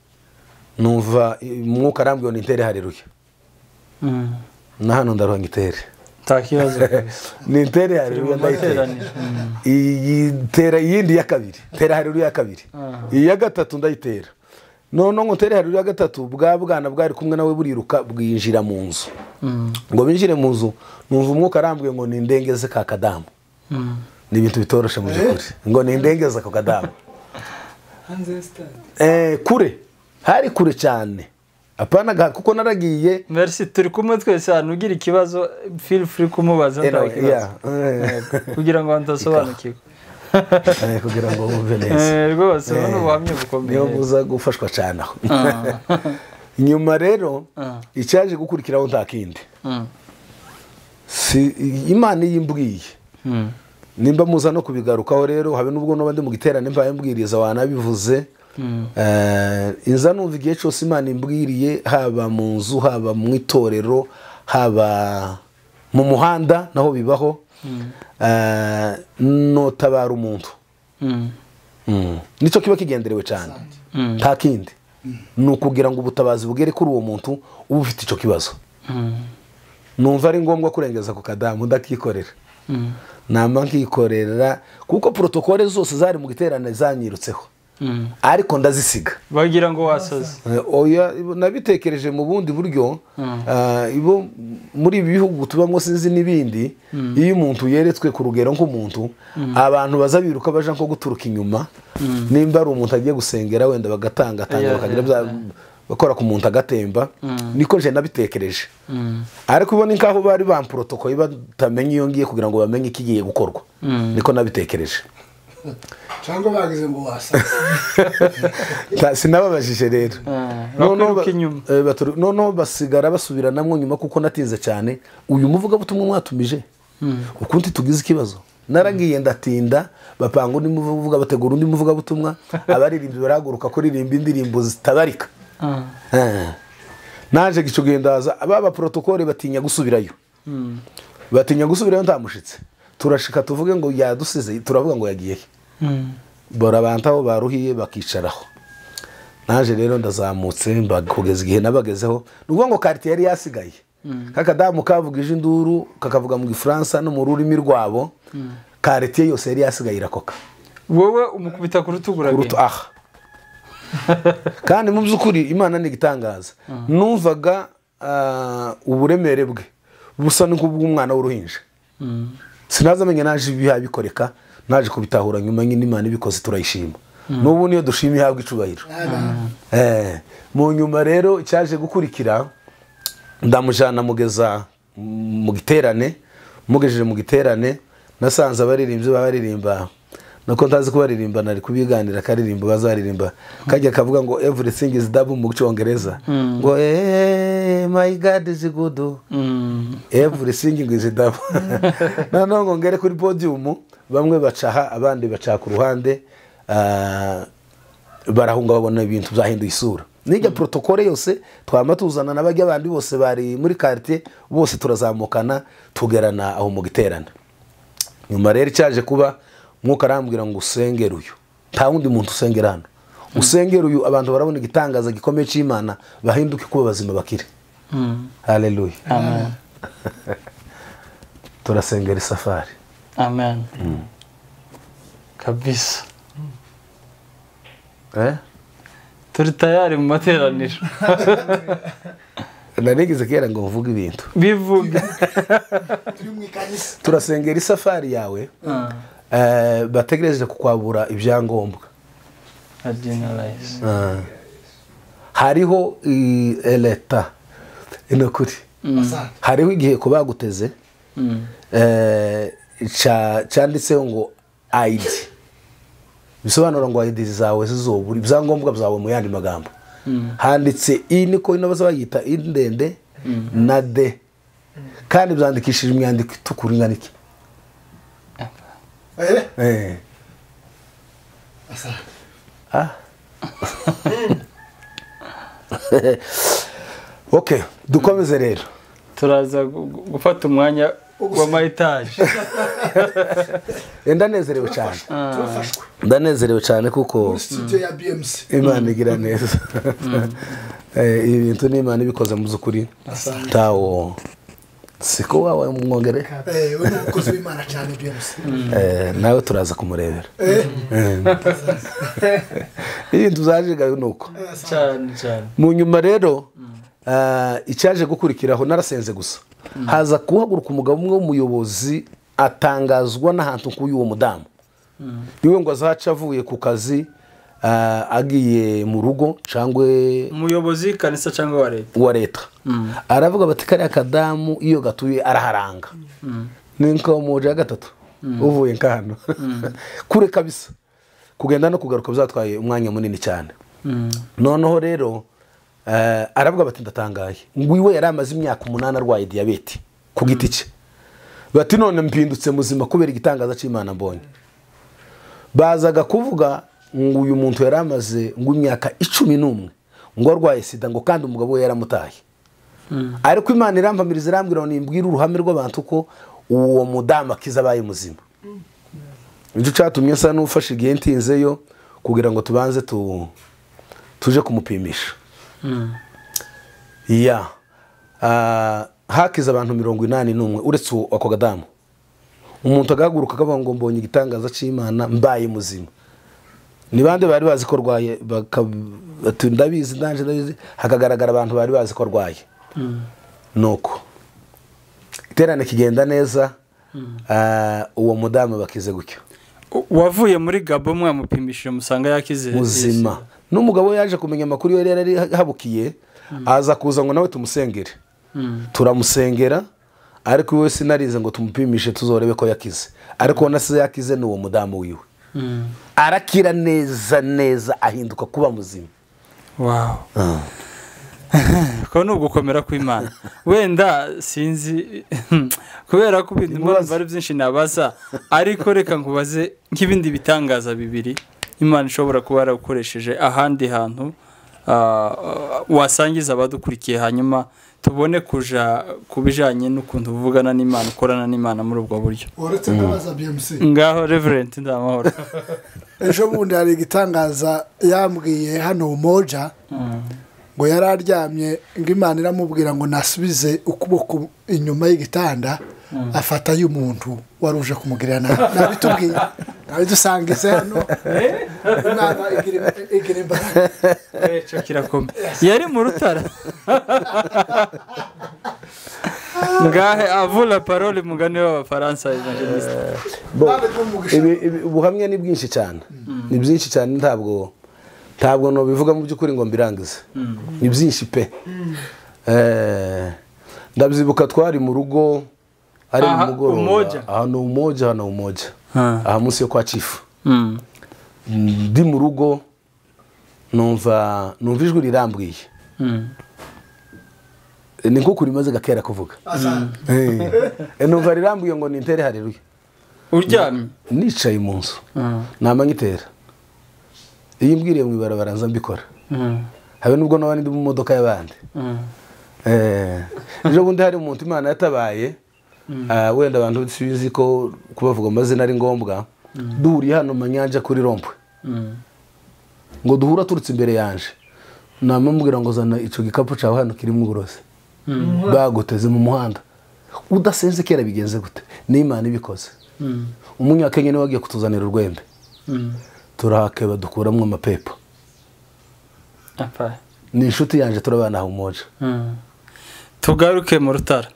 numva umwuka arambwiye ngo nitere haleluya na hano ndaruha ngitere nta kibazo nitere haleluya ndayitera iyi tera yindi ya kabiri tera haleluya ya kabiri iya gatatu ndayitera none ngo tere haleluya gatatu bwa bwana bwari kumwe nawe buriruka bwinjira mu nzu ngo binjire mu nzu numva umwuka arambwiye ngo nindengeze ka kadamu ni ibintu bitoroshe mu by'ukuri ngo nindengeze ka kadamu hanze stade eh kure hari kure cyane apana kuko naragiye merci turi kumwe twese hano ugira ikibazo feel free kumubaza ndakibaza kugira ngo antasobanukirwe kugira ngo wumve neza rwose hano buhamye bukomeye niyo buza gufashwa cyane aho nyuma rero icyaje gukurikiraho nta kindi si Imana yimbwiye nimba muza no kubigarukaho rero habe nubwo no bandi mu giterane mbaye mbwiriza wanabivuze inza numva igihe cyose Imana imbwiriye haba mu nzu haba mu itorero haba mu muhanda naho bibaho notabara umuntu nicyo kiba kigenderewe cyane nta kindi ni ukugira ngo ubutabazi bugere kuri uwo muntu uba ufite icyo kibazo numva ari ngombwa kurengeza ku kadamu ndakikorera nama nkikorera kuko protokole zose zari mu giterane zanyirutseho ariko ndazisiga bagira ngo wasaze oya nabitekereje mu bundi buryo ibo muri ibi bihugu tubamo sinzi n'ibindi iyo umuntu yeretswe ku rugero nk'umuntu abantu baza biruka baje nko guturuka inyuma nimba ari umuntu agiye gusengera wenda bagatanga tanga bakagira bakora ku muntu agatemba niko je nabitekereje ariko ubona nkaho bari ba protocole batamenye iyo ngiye kugira ngo bamenye ikigiye gukorwa niko nabitekereje cyangwa bagize ngo wasa sinababajije rero noneho basigara basubiranamo nyuma kuko natinze cyane uyu muvuga butumwa mwatumije ukundi tugize ikibazo naragiye ndatinda bapanga undi muvuga bategura undi muvuga butumwa abaririmbi barahaguruka kuririmba indirimbo zitabarika naje gico gendaza ababa protocole batinya gusubirayo batinya gusubirayo ntamushitse turashika tuvuge ngo yadusize turavuga ngo yagiye bora bantaho baruhiye bakicaraho naje rero ndazamutse mbakugeza igihe nabagezeho nuvuga ngo quartier yari yasigaye kakadamu kavugije induru kakavuga mu Gifaransa no mu rurimi rwabo quartier yose yari yasigaye irakoka wowe umukubita ku rutugu kurutu ah kandi mu byukuri Imana ni gitangaza numvaga uburemere bwe busa n'ubw'umwana w'uruhinja sinazamenye naje ibiha bikoreka naje kubitahura nyuma nyine Imana ibikoze turayishima n'ubu niyo dushima ihabwa icubahiro eh mu nyuma rero cyaje gukurikira ndamujana mugeza mu giterane mugejeje mu giterane nasanze abaririmbyi babaririmba nako ntazi kubaririmba nari kubiganira karirimba bazaririmba kajya kavuga ngo everything is double mu cyongereza ngo eh my god is good everything is double nano ngo ngere kuri podium bamwe bacaha abandi baca ku ruhande barahunga babona ibintu byahinduye isura nijya protocole yose twama tuzana nabajya abandi bose bari muri quartier bose turazamukana tugerana aho mu giterane nyuma rero cyaje kuba mwuka arambwira ngo usengere uyu nta wundi muntu usengera hano usengere uyu abantu barabona igitangaza gikomeye cy'Imana bahinduke kuba bazima bakire haleluya amen turasengera isafari amen kabisa eh turi tayari mu materaniro narigize kera ngo mvuge ibintu bivuga turasengera isafari yawe eh bategereje kukwabura ibyangombwa adinalize hariho leta inokuri hariho igihe ko baguteze eh cyanditseho ngo I D bisobanura ngo I D zawe zizobura ibyangombwa byawe mu yandi magambo handitse i niko inabaza bayita indende na de kandi byandikishije imyandiko itukura inganiki eh eh asa ah okay dukomeze rero turaza gufata umwanya wa mayitaje ndanezerewe cyane turafashwe ndanezerewe cyane kuko studio ya B M C Imana igira neza eh ibintu ni Imana ibikoze mu zukuri tawo siko wawe mwongere eh we nukoze Imana cyane B M C eh nawe turaza kumurebera ibintu zajiga nuko cyane cyane mu nyuma rero icyaje gukurikiraho narasenze gusa haza kuhaguruka umugabo umwe w'umuyobozi atangazwa n'ahantu kuri uwo mudamu niwe ngo azaca avuye ku kazi agiye mu rugo cyangwa umuyobozi kanisa cyangwa wa leta wa leta aravuga bati kariya kadamu iyo gatuye araharanga ninko muje gatatu uvuye nkahano kure kabisa kugenda no kugaruka bizatwaye umwanya munini cyane noneho rero aravuga bati ndatangaye ngwiwe yaramaze imyaka umunani arwaye diabete ku giti cye bati none mpindutse muzima kubera igitangaza cy'Imana mbonye bazaga kuvuga ngo uyu muntu yaramaze ngo imyaka icumi n'umwe ngo arwaye sida ngo kandi umugabo we yaramutaye ariko Imana irampamiriza irambwira ngo nimbwire uruhame rw'abantu ko uwo mudamu akiza abaye muzima nicyo cyatumye nsa n'ufashe igihe ntinzeyo kugira ngo tubanze tu tuje kumupimisha ya hakiza abantu mirongo inani n'umwe uretse ako gadamu umuntu agahaguruka akavuga ngo mbonye igitangaza cy'Imana mbaye muzima ni bande bari bazi ko rwaye ndabizi ndanje ndabizi hakagaragara abantu bari bazi ko rwaye nuko iterane kigenda neza uwo mudamu bakize gutyo wavuye muri Gabo mwamupimishije musanga yakize muzima n'umugabo yaje kumenya amakuru yari yari habukiye aza kuza ngo nawe tumusengere turamusengera ariko we sinarize ngo tumupimishe tuzorebe ko yakize ariko nasize yakize n'uwo mudamu wiwe arakira neza neza ahinduka kuba muzima wow ko nugukomera kw'Imana wenda sinzi kubera ko ibintu bari byinshi nabaza ariko reka nkubaze nk'ibindi bitangaza bibiri Imana ishobora kuba yarakoresheje ahandi hantu wasangiza abadukurikiye hanyuma tubone kuja kubijanye n'ukuntu uvugana n'Imana ukorana n'Imana muri ubwo buryo. uretse kubaza B M C Ngaho Reverend ndamahoro. ejo bundi hari igitangaza yambwiye hano Umoja ngo yararyamye ngo Imana iramubwira ngo nasubize ukuboko inyuma y'igitanda afata y'umuntu waruje kumugirira nabi tubwiye nabi dusangize hano Imana igira igira imbaraga Echo kirakome yari mu Rutara. Ngahe avula parole mugani w'Abafaransa evangeliste. Ubuhamya ni bwinshi cyane, ni byinshi cyane, ntabwo ntabwo no bivuga mu by'ukuri ngo mbirangize, ni byinshi pe. Eh ndabyibuka twari mu rugo ari mu mugoroba, hano Umoja, hano Umoja, aha munsi yo kwa Chief. Ndi mu rugo numva numva ijwi rirambwiye, ni nko kuri maze gakera kuvuga, eh numva rirambwiye ngo nintere haleluya. Uryamye nicaye mu nzu nama ngitera, iyi mbwiriye mu ibarabara nza mbikora, habe nubwo nabandi ndi mu modoka y'abandi. Eh ejo bundi hari umuntu Imana yatabaye, wenda abantu bizi ko kubavuga amazina ari ngombwa, duhuriye hano Manyanja kuri rompwe, ngo duhura turutse imbere yanje, namubwira ngo zana ico gikapu cawe hano kiri mu burose, baguteze mu muhanda udasenze kera bigenze gute, n'Imana ibikoze. Umunyakenya ni wagiye kutuzanira urwembe, turahakeba dukuramwe amapepo, ni inshuti yanje turabana aho Umoja. Tugaruke mu Rutara.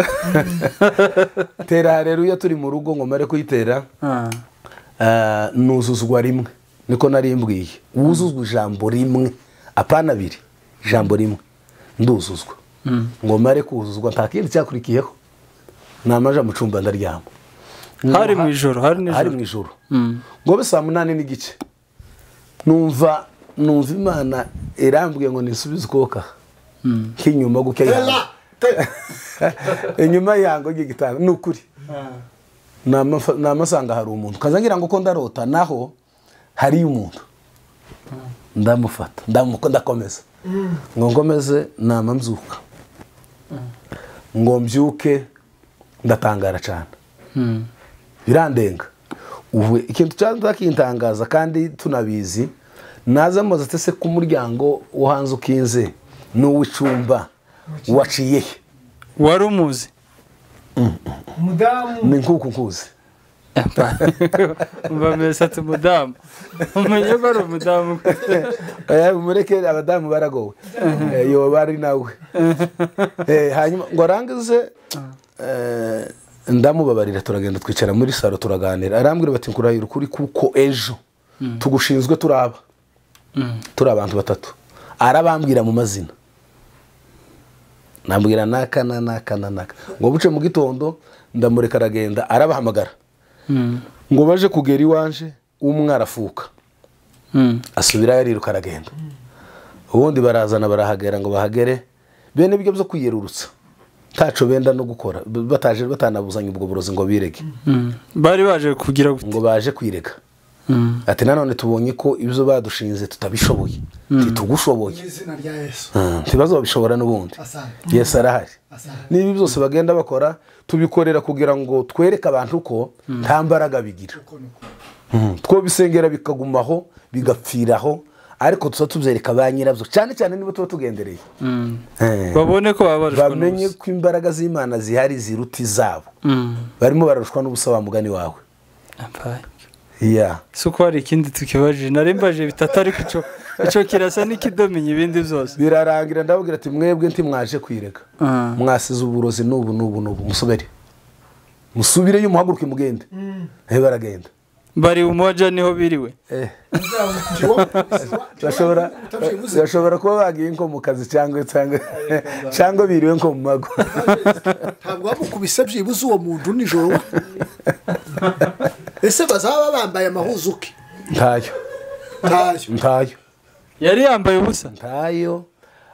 Tera haleluya turi mu rugo ngo mare kuyitera, ah nuzuzwa rimwe, niko narimbwiye, wuzuzwa ijambo rimwe apana abiri, ijambo rimwe nduzuzwa, ngo mare kuzuzwa nta kindi cyakurikiyeho, namaje mu cumba ndaryama. Hari mu ijoro, hari nijoro, hari mu ijoro, ngo bisa munani n'igice numva numva Imana irambwiye ngo nisubize ukoka kinyuma gukeye inyuma yango gigitanga nukuri, namasanga hari umuntu kazangira ngo ko ndarota naho hari umuntu, ndamufata ndamuko ndakomeza ngo ngomeze nama mzuka, ngo mbyuke ndatangara cyane, birandenga. Ubu ikintu cyakintangaza kandi tunabizi, naza maze tese ku muryango wo hanze ukinze n'uwicumba waciye wari umuzi umudamu ni nkuko nkuzi mbamesa tu mudamu umenye ko ari umudamu eh umureke abadamu baragowe yo bari nawe eh hanyuma ngo arangize eh ndamubabarira turagenda twicara muri salo turaganira, arambwira bati nkurahira ukuri kuko ejo tugushinzwe turaba turi abantu batatu, arabambwira mu mazina, nambwira naka na naka na naka, ngo buce mu gitondo ndamureka aragenda arabahamagara, ngo baje kugera iwanje umwe arafuka, asubira yariruka aragenda, ubundi barazana barahagera ngo bahagere bene ibyo byo kwiyerurutsa taco benda no gukora, bataje batanabuzanya ubwo burozi ngo birege, bari baje kugira ngo baje kwirega. Ati nanone tubonye ko ibyo badushinze tutabishoboye, titugushoboye izina rya Yesu, tibazo babishobora n'ubundi. Yesu arahari, nibi byose bagenda bakora tubikorera kugira ngo twereke abantu ko nta mbaraga bigira, two bisengera bikagumaho bigapfiraho, ariko tuza tubyereka ba nyirabyo cyane cyane nibo tuba tugendereye, babone ko babarushwa, bamenye ko imbaraga z'Imana zihari ziruta izabo, barimo bararushwa n'ubusaba mugani wawe. Yeah. Suko hari ikindi tukibaje narimbaje bitatu, ariko ico ico kirasa n'ikidomenye ibindi byose birarangira. Ndabwira ati mwebwe nti mwaje kwireka, mwasize uburozi n'ubu n'ubu n'ubu, musubire musubire yo muhaguruke mugende. Eh baragenda, bari Umoja niho biriwe, eh bashobora bashobora kuba bagiye nko mu kazi cyangwa cyangwa cyangwa biriwe nko mu mago, ntabwo bamukubise byibuze uwo muntu nijoro. Ese bazaba bambaye amahuzuki? Ntayo ntayo ntayo yari yambaye ubusa, ntayo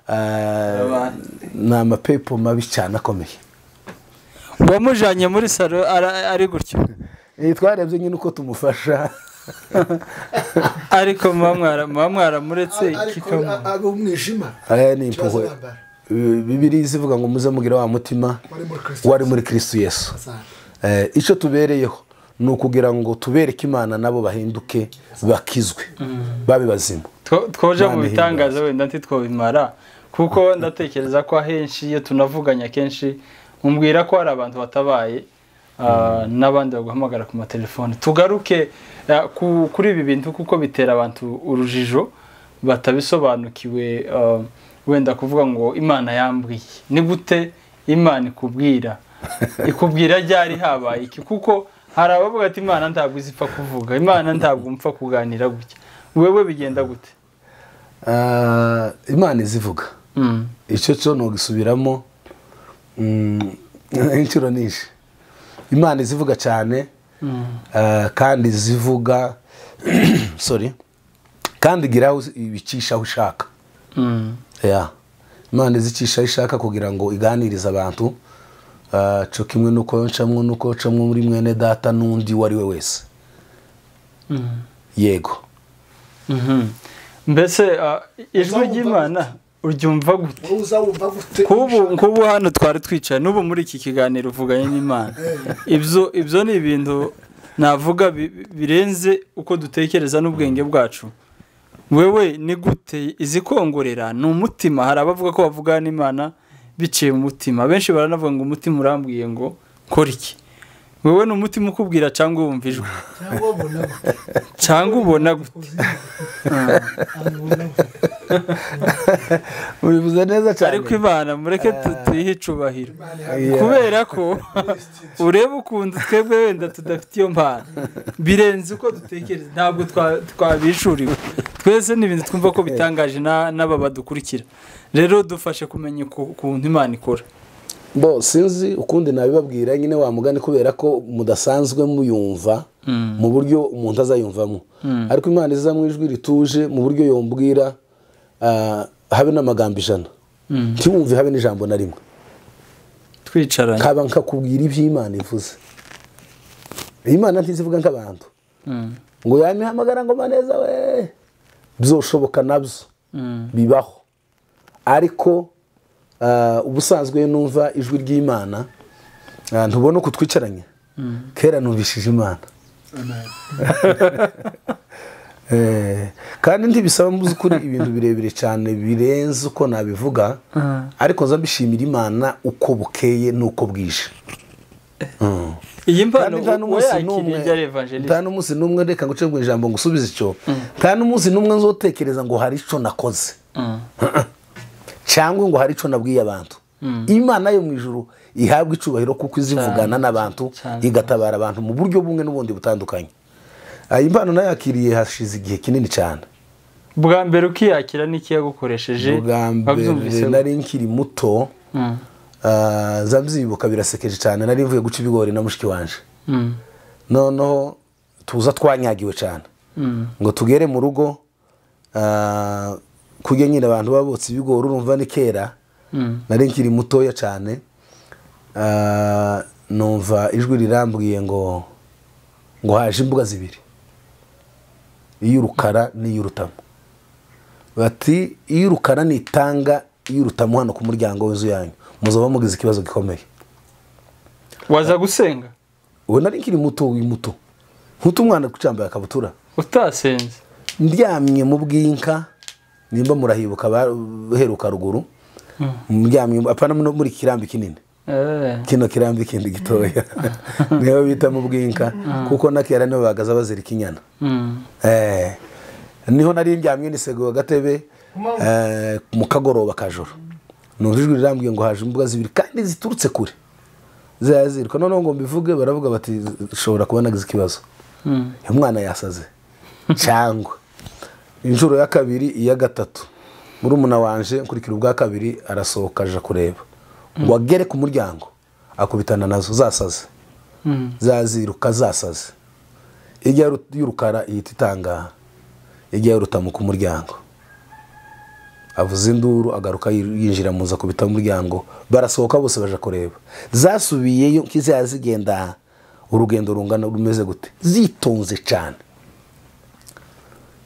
na amapepo mabi cyane akomeye. wamujanye muri salo ari gutyo, eh twarebye nyine uko tumufasha ariko muba mwaramuretse ariko abo umwijima aya ni impuhwe bibiri zivuga ngo muze mugira wa mutima wari muri Kristo Yesu. Icyo tubereyeho ni ukugira ngo tubereke Imana nabo bahinduke bakizwe babe bazima. Twoje mu bitangaza wenda ntitwobimara kuko ndatekereza ko ahenshi iyo tunavuganya kenshi umbwira ko hari abantu batabaye n'abandi baguhamagara ku matelefone. Tugaruke kuri ibi bintu kuko bitera abantu urujijo batabisobanukiwe, wenda kuvuga ngo Imana yambwiye. Ni gute Imana ikubwira? Ikubwira ryari habaye iki? Kuko hari abavuga ati Imana ntabwo izipfa kuvuga, Imana ntabwo mpfa kuganira gutya. Wewe bigenda gute? Imana izivuga. Icyo cyo no gisubiramo inshuro nyinshi. Imana izivuga cyane kandi zivuga sorry kandi gira ibicisha ushaka. Yeah. Imana izicisha ishaka kugira ngo iganirize abantu cyo kimwe nuko ncamwe nuko ncamwe muri mwene data nundi wari we wese. Yego. Mbese ijwi ry'Imana uryumva gute? uza wumva gute? Kubu kubu hano twari twicaye n'ubu muri iki kiganiro uvuganye n'Imana. Ibyo ibyo ni ibintu navuga birenze uko dutekereza n'ubwenge bwacu. Wewe ni gute izikongorera? Ni umutima. Hari abavuga ko bavuga n'Imana biciye mu mutima. Benshi baranavuga ngo umutima urambwiye ngo kora iki. Wewe ni umutima ukubwira cyangwa wumva ijwi? Cyangwa ubona gute? Ubivuze neza cyane. Ariko Imana mureke tuyihe icubahiro kubera ko ureba ukuntu twebwe wenda tudafite iyo mpano birenze uko dutekereza. Ntabwo twabishuriwe twese n'ibintu twumva ko bitangaje n'aba badukurikira. Rero dufashe kumenya ukuntu Imana ikora. Bo sinzi ukundi nabibabwira nyine wa mugani kubera ko mudasanzwe muyumva mu buryo umuntu azayumvamo. Ariko Imana iza mu ijwi rituje mu buryo yombwira habe n'amagambo ijana. Ntiwumve habe n'ijambo na rimwe. Twicaranye kaba nkakubwira ibyo Imana ivuze. Imana ntizivuga nk'abantu ngo yamihamagara ngo maneza we bizoshoboka nabyo bibaho. Ariko ubusanzwe numva ijwi ry'Imana ntubona uko twicaranye kera numvishije Imana. Kandi ntibisaba muzi kuri ibintu birebire cyane birenze uko nabivuga, ariko nza mbishimira Imana uko bukeye nuko bwije. Iyi mpano we yakiriye ari evangelist. Nta n'umunsi n'umwe reka ngo cyo ijambo ngo usubize icyo. Nta n'umunsi n'umwe nzotekereza ngo hari ico nakoze. Cyangwa ngo hari ico nabwiye abantu. Imana yo mu ijuru ihabwa icubahiro kuko izivugana n'abantu igatabara abantu mu buryo bumwe n'ubundi butandukanye. Iyi mpano nayakiriye hashize igihe kinini cyane. Bwa mbere ukiyakira n'iki yagukoresheje? Bwa mbere nari nkiri muto. Zabyibuka birasekeje cyane. Nari mvuye guca ibigori na mushiki wanje. Noneho tuza twanyagiwe cyane ngo tugere mu rugo kujya nyine abantu babotse ibigori urumva ni kera. Nari nkiri mutoya cyane. Numva ijwi rirambwiye ngo ngo haje imbuga zibiri, iy'urukara n'iy'urutamu. Bati iy'urukara nitanga iy'urutamu hano ku muryango w'inzu yanyu muzoba mugize ikibazo gikomeye. Waza gusenga? Uwo nari nkiri muto w'imuto nkuto umwana kucambara akabutura utasenze ndyamye mu bwinka nimba murahibuka baheruka ruguru. Ndyamye apana muri kirambi kinini. Kino kirambi kindi gitoya niho bita mu bwinka kuko nakera niho bagaza bazirika inyana. Eh niho nari ndyamye nisego gatebe mu kagoroba kajoro. Nujijwe rirambwiye ngo haje imbuga zibiri kandi ziturutse kure. Zazirika none ngo mbivuge baravuga bati shobora kuba nagize ikibazo. Umwana yasaze cyangwa injuro ya kabiri iya gatatu muri umuna wanje nkurikira ubwa kabiri arasohoka aje kureba ngo agere ku muryango akubitana nazo zasaze. Zaziruka zasaze. Ijya y'urukara ihita itanga ijya y'urutamu ku muryango. Avuze induru agaruka yinjira muza kubita mu muryango barasohoka bose baje kureba. Zasubiyeyo kizaza zigenda urugendo rungana rumeze gute zitonze cyane.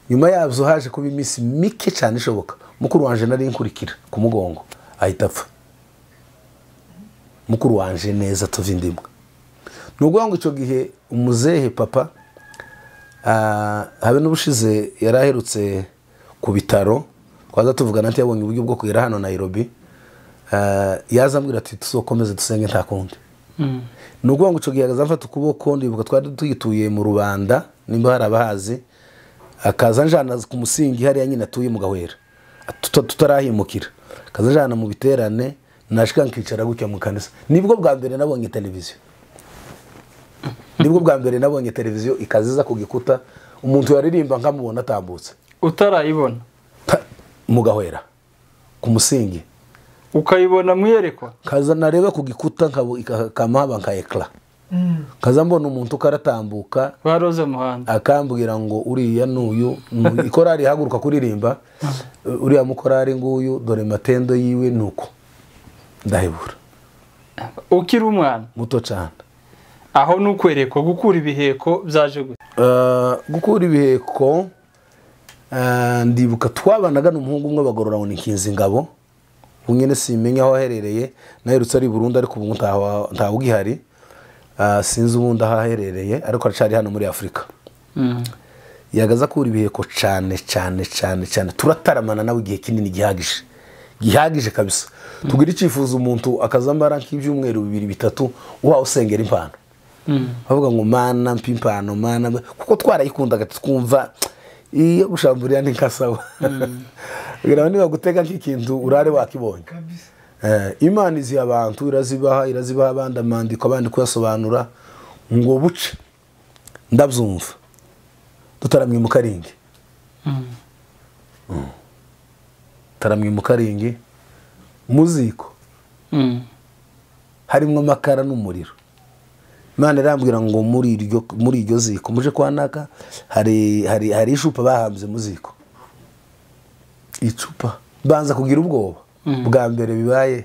nyuma yabyo haje kuba iminsi mike cyane ishoboka mukuru wanje nari nkurikira ku mugongo ahita apfa mukuru wanje neza tuva indimwe ni ukuvuga ngo icyo gihe umuzehe papa habe n'ubushize yari aherutse ku bitaro twaza tuvugana ati yabonye uburyo bwo kugera hano Nairobi yaza ambwira ati tuzokomeze dusenge nta kundi ni ukuvuga ngo icyo gihe agaza mfata ukuboko ndibuka twari tuyituye mu Rubanda nimba hari abahazi akaza njana ku musingi hariya nyine atuye mu Gahwera tutarahimukira akaza njana mu biterane nashika nkicara gutya mu kanisa nibwo bwa mbere nabonye televiziyo nibwo bwa mbere nabonye televiziyo ikaziza ku gikuta umuntu yaririmba nkamubona atambutse utarayibona mu Gahwera ku musingi ukayibona mwiyerekwa kaza nareba ku gikuta kamaba nka ekra kaza mbona umuntu karatambuka baroze muhanda akambwira ngo uriya nuyu ikorari haguruka kuririmba uriya mukorari nguyu dore matendo yiwe nuko ndahebura ukiri umwana muto cyane aho nukwerekwa gukura ibiheko byaje gute gukura ibiheko ndibuka twabanaga n'umuhungu umwe bagorora ngo nikinze ingabo unyene simenya aho aherereye naherutse ari Burundi ariko ubu ntaho ugihari sinzi ubundi aho aherereye ariko aracari hano muri Afrika yagaza kura ibiheko cyane cyane cyane cyane turataramana nawe igihe kinini gihagije gihagije kabisa tugira icifuza umuntu akazambara nk'ibyumweru bibiri bitatu uha usengera impano bavuga ngo mana mpimpano mana kuko twarayikundaga twumva iyo gushamburiya ni nkasawa bigira niba guteka nk'ikintu urare wakibonye eh imana izi abantu irazibaha irazibaha abandi amandiko abandi kuyasobanura ngo buce ndabyumva tutaramwe mu karingi taramwe mu karingi muziko harimwo makara n'umuriro Imana irambwira ngo muri iryo muri iryo ziko muje kwanaka hari hari hari icupa bahambye muziko icupa banza kugira ubwoba bwa mbere bibaye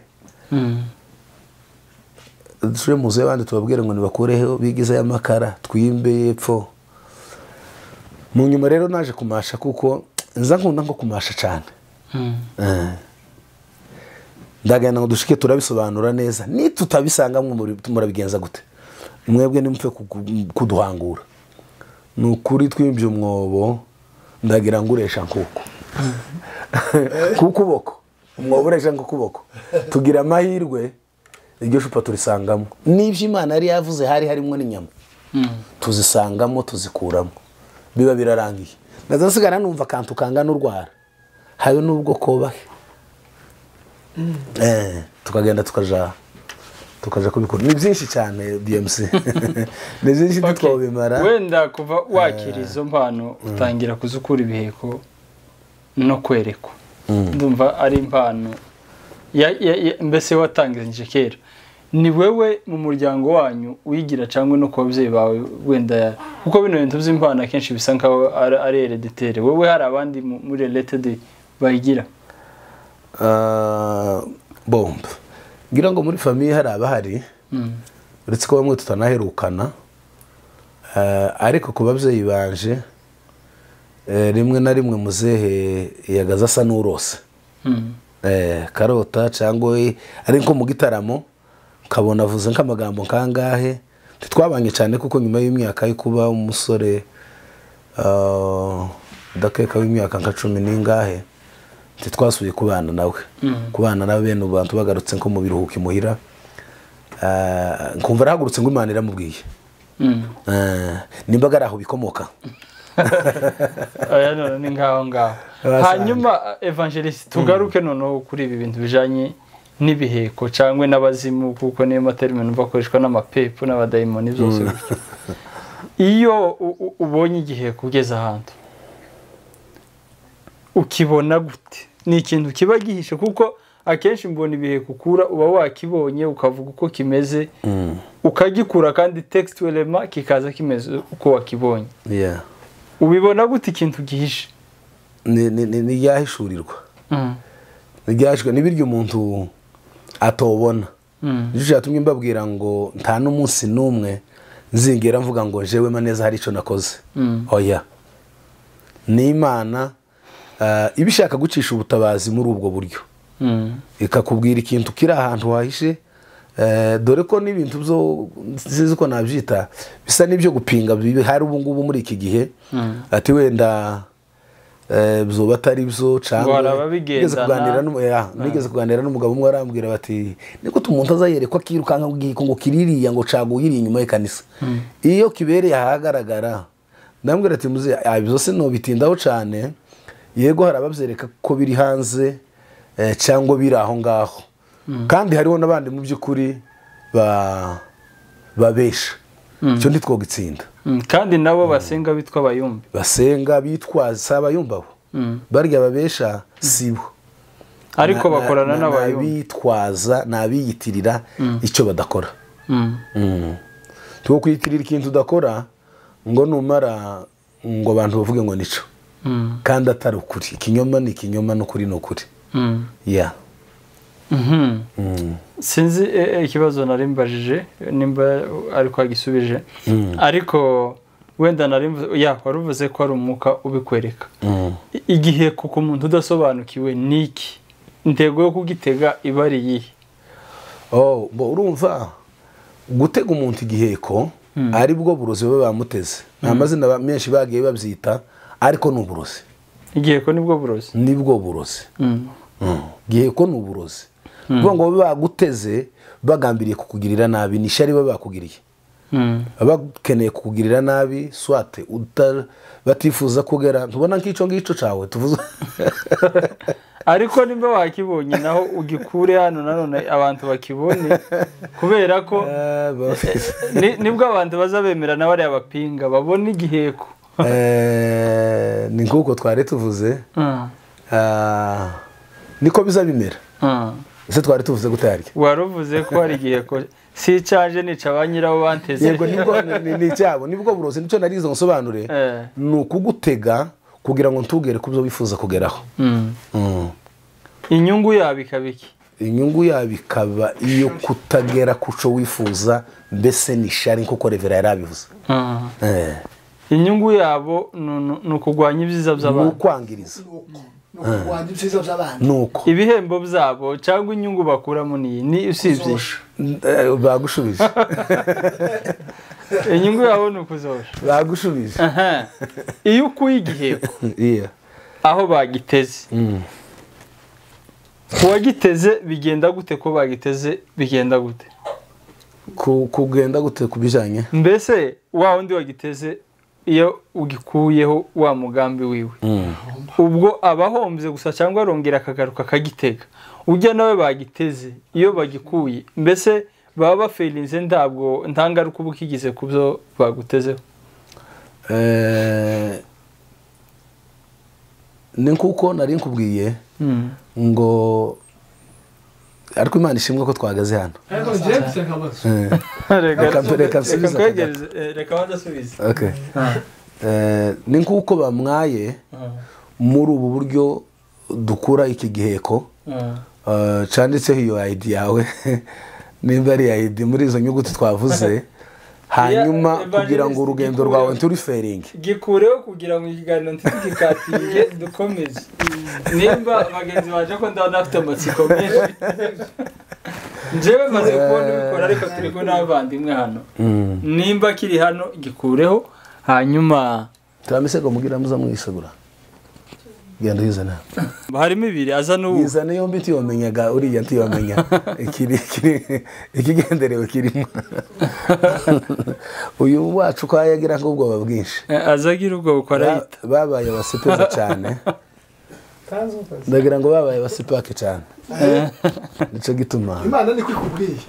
tuje muze bandi tubabwire ngo nibakureho bigize ya makara twimbe yepfo mu nyuma rero naje kumasha kuko nza nkunda ngo kumasha cyane eh ndagenda ngo dushike turabisobanura neza ni tutabisanga muri murabigenza gute mwebwe nimupfe kuduhangura nukuri twimbye umwobo ndagira nguresha nkuko kukuboko umwobo uresha nkukuboko tugira amahirwe iryo cupa turisangamo nivyo Imana yari yavuze hari harimo n'inyama tuzisangamo tuzikuramo biba birarangiye ndazasigara numva kantu kangana urwara hayo nubwo kobahe eh tukagenda tukaja tukaja kubikora ni byinshi cyane D M C ni byinshi twobimara wenda kuva wakirizo mpano utangira kuzukura ibiheko no kwerekwa ndumva ari impano mbese watangije kera ni wewe mu muryango wanyu wigira cyangwa no ku babyeyi bawe wenda kuko bino bintu by'impano akenshi bisa nkaho ari hereditaire wewe hari abandi muri related bayigira bomb ngira ngo muri famille hari abahari uretse ko bamwe tutanaherukana ariko ku babyeyi banje rimwe na rimwe muzehe yagaza asa n'urose karota cyangwa ari nko mu gitaramo kabona avuze nk'amagambo kangahe twabanye cyane kuko nyuma y'imyaka yo kuba umusore dakeka w'imyaka nka cumi n'ingahe twasubiye kubana nawe kubana nawe bene abantu bagarutse nko mu biruhuko imuhira nkumva arahagurutse ngo Imana iramubwiye nimba garaho bikomoka aya none ni ngaho ngaho hanyuma evangelist tugaruke noneho kuri ibi bintu bijanye n'ibiheko cyangwa n'abazimu kuko niyo materime numva akoreshwa n'amapepo n'abadayimoni byose iyo ubonye igihe kugeza ahantu ukibona gute ni ikintu kiba gihishe kuko akenshi mbona ibiheko ukura uba wakibonye ukavuga uko kimeze ukagikura kandi textuellement kikaza kimeze uko wakibonye yeah ubibona gute ikintu gihishe ni ni ni yahishurirwa ni yashwe nibiryo umuntu atobona Juje yatumye mbabwira ngo nta n'umunsi numwe nzingera mvuga ngo jewe maneza hari ico nakoze oya ni imana ah, iba ishaka gucisha ubutabazi muri ubwo buryo ikakubwira ikintu kiri ahantu wahishe eh, dore ko n'ibintu byo sinzi ko nabyita bisa n'ibyo gupinga bibi hari ubu ngubu muri iki gihe ati wenda eh, byo batari byo cyangwa nigeze kuganira n'umu- ya, nigeze kuganira n'umugabo umwe arambwira bati niko tumuntu azayerekwa kirukanka ngiko ngo kiririya ngo caguyiri inyuma y'kanisa iyo kibereye ahagaragara ndambwira ati muzi ibyo se no bitindaho cyane yego hari ababyereka ko biri hanze eh, cyangwa biri aho ngaho kandi hariho n'abandi mu by'ukuri ba babesha icyo ntitwogitsinda Mm, kandi nabo basenga bitwa abayumbi. basenga bitwaza si abayumva bo barya babesha sibo Ariko Na- na- bakorana na- n'abayumbi. n'abitwaza n'abiyitirira icyo badakora Mm. Mm. tuwo kwiyitirira ikintu udakora ngo numara ngo abantu bavuge ngo nico Mm. kandi atari ukuri ikinyoma ni ikinyoma n'ukuri ni ukuri Mm. ya Mhm. Mm. Sinzi eh, eh, ikibazo nari mbajije nimba ariko agisubije ariko wenda nari mvu- ya waruvuze ko ari umwuka ubikwereka. Mm. I- igihe kuko umuntu udasobanukiwe niki intego yo kugitega iba ari iyihe? Oh, bo urumva gutega umuntu igiheko ari bwo burozi baba bamuteze nta mazina ba- menshi bagiye babyita ariko ni uburozi Igiheko nibwo burozi. nibwo burozi Mm. Mm. giheko ni uburozi kuvuga ngo babe baguteze bagambiriye kukugirira nabi ni ishyari baba bakugiriye Mm. baba bakeneye kukugirira nabi swate uta- batifuza kugera tubona nk'icyo ngicyo cyawe tuvuze Ariko nimba wakibonye naho ugikure hano nanone abantu bakibone kubera ko Eh, ba- ni- nibwo abantu bazabemera na bariya bapinga babona igiheko. Eh, ni nk'uko twari tuvuze Mm. ah, niko biza bimera Mm. ese twari tuvuze gutarya Waruvuze ko hari igiheko si icanje nica ba nyirawo banteze. yego nibwo ni- ni icyabo nibwo burozi nicyo narizo nsobanure Eh. ni ukugutega kugira ngo ntugere ku byo wifuza kugeraho Mm. Mm. Inyungu yabo ikaba iki? inyungu yabo ikaba iyo kutagera ku cyo wifuza mbese ni shari nk'uko revera yari abivuze Mm. Eh. Inyungu yabo ni- ni ni ukugwanya ibyiza ni by'abantu. ukwangiriza ni ukurwanya ibyiza by'abandi ni uko Ibihembo byabo cyangwa inyungu bakuramo ni ni usibye. Eh, bagushubije Inyungu yabo ni ukuzosha. bagushubije Aha. Iyo ukuye igiheko iya aho bagiteze Mm. uwagiteze bigenda gute ko bagiteze bigenda gute? Ku- kugenda gute ku bijyanye Mbese wa wundi wagiteze iyo ugikuyeho wa mugambi wiwe Mm. ubwo abahombye gusa cyangwa arongera akagaruka akagitega ujya nawe bagiteze iyo bagikuye mbese baba baferinze ntabwo nta ngaruka uba ukigize ku byo bagutezeho. Eh, ni nk'uko nari nkubwiye Mm. ngo ariko imana ishimwe ko twahagaze hano ariko njyewe mfite akabazo Eh, Reka Reka- reka reka nsubize nkwegereze, eh, reka badasubize. okay. Eh, ni nk'uko bamwaye muri ubu buryo dukura iki giheko eh, cyanditseho iyo ayidi yawe nimba ari ayidi muri izo nyuguti twavuze hanyuma Yeah, kugira ngo urugendo Evangelist rwawe nturiferinge gikureho kugira ngo ikiganiro ntitugikatinge dukomeze nimba bagenzi baje ko ndabona afite amatsiko menshi njyewe maze kubona ubikora ariko turi kumwe n'abavandimwe hano nimba kiri hano gikureho hanyuma turamisego mugira muza mwisegura genda uyizana harimo ibiri aza n'ubu yizane yombi ntiyomenyaga uriya ntiyomenya ikiri ikiri ikigenderewe kirimo uyu wacu ko yagira nk'ubwoba bwinshi Eh, aza agira ubwo bukora Ba- yita babaye abasipeza cyane ndagira ngo babaye abasipake cyane nicyo gituma imana niko ikubwiye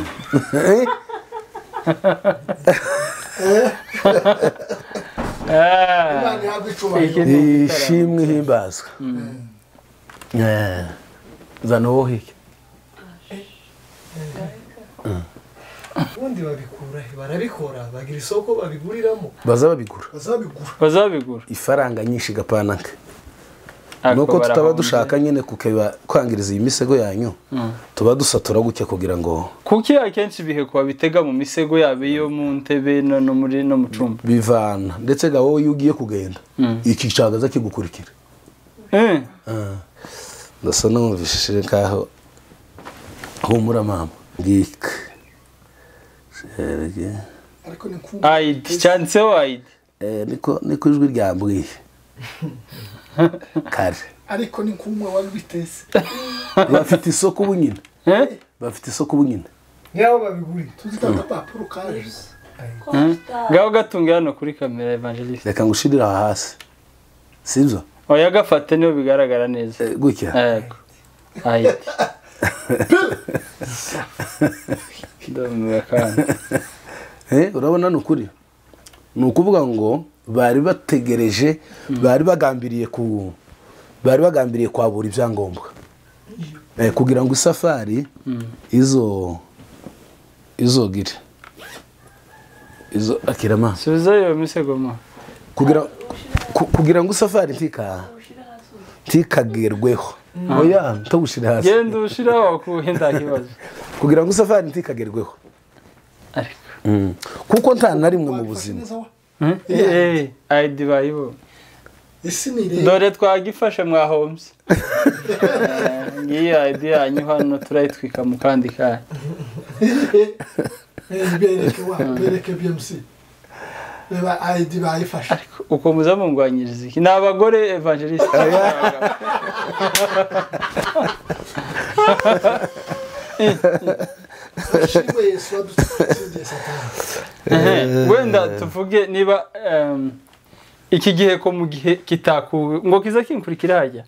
Ah, imana ihabwa icubahiro iki ni ishimwe ihimbazwa Eh, zana uwo hike ubundi babikura he? barabikora bagira isoko babiguriramo baza babigura bazabigura bazabigura ifaranga nyinshi gapananka nuko tutaba dushaka nyine kukeba kwangiriza iyi misego yanyu tuba dusatura gutya kugira ngo kuki akenshi ibiheko babitega mu misego yabo iyo mu ntebe no muri no mu cumba bivana ndetse ga wowe iyo ugiye kugenda iki cagaza kigukurikira eh ndasa numvishije kaho humura mama ngik serege ariko ni ku aid chance aid eh niko niko ijwi ryambwiye kare ariko ni kumwe wabitese bafite isoko bunyine eh bafite isoko bunyine yabo babiguri tuzitanga papuro kare gaho gatunga hano kuri kamera evangelist reka ngushirira hasi sibyo oya gafate niyo bigaragara neza gutya yego aid ndamuye kandi eh urabona nukuri nukuvuga ngo bari bategereje bari bagambiriye ku bari bagambiriye kwabura ibyangombwa eh kugira ngo isafari izo izogire izo akirama subiza iyo misego ma kugira kugira ngo isafari ntika ntikagerweho oya ntobushira hasi genda ushiraho kuhinda kibazo kugira ngo isafari ntikagerweho ariko kuko nta na rimwe mu buzima eh aid bayibo isi ni re dore twagifashe mwa homes ngiye aid yanyu hano turayitwika mu kandi kaye bereke wa bereke B M C beba I D bayifasha ariko uko muzamungwanyiriza iki nabagore evangelist ashimwe Yesu wadutsindiye satani wenda tuvuge niba iki gihe ko mu gihe kitakuwe ngo kiza kinkurikira hajya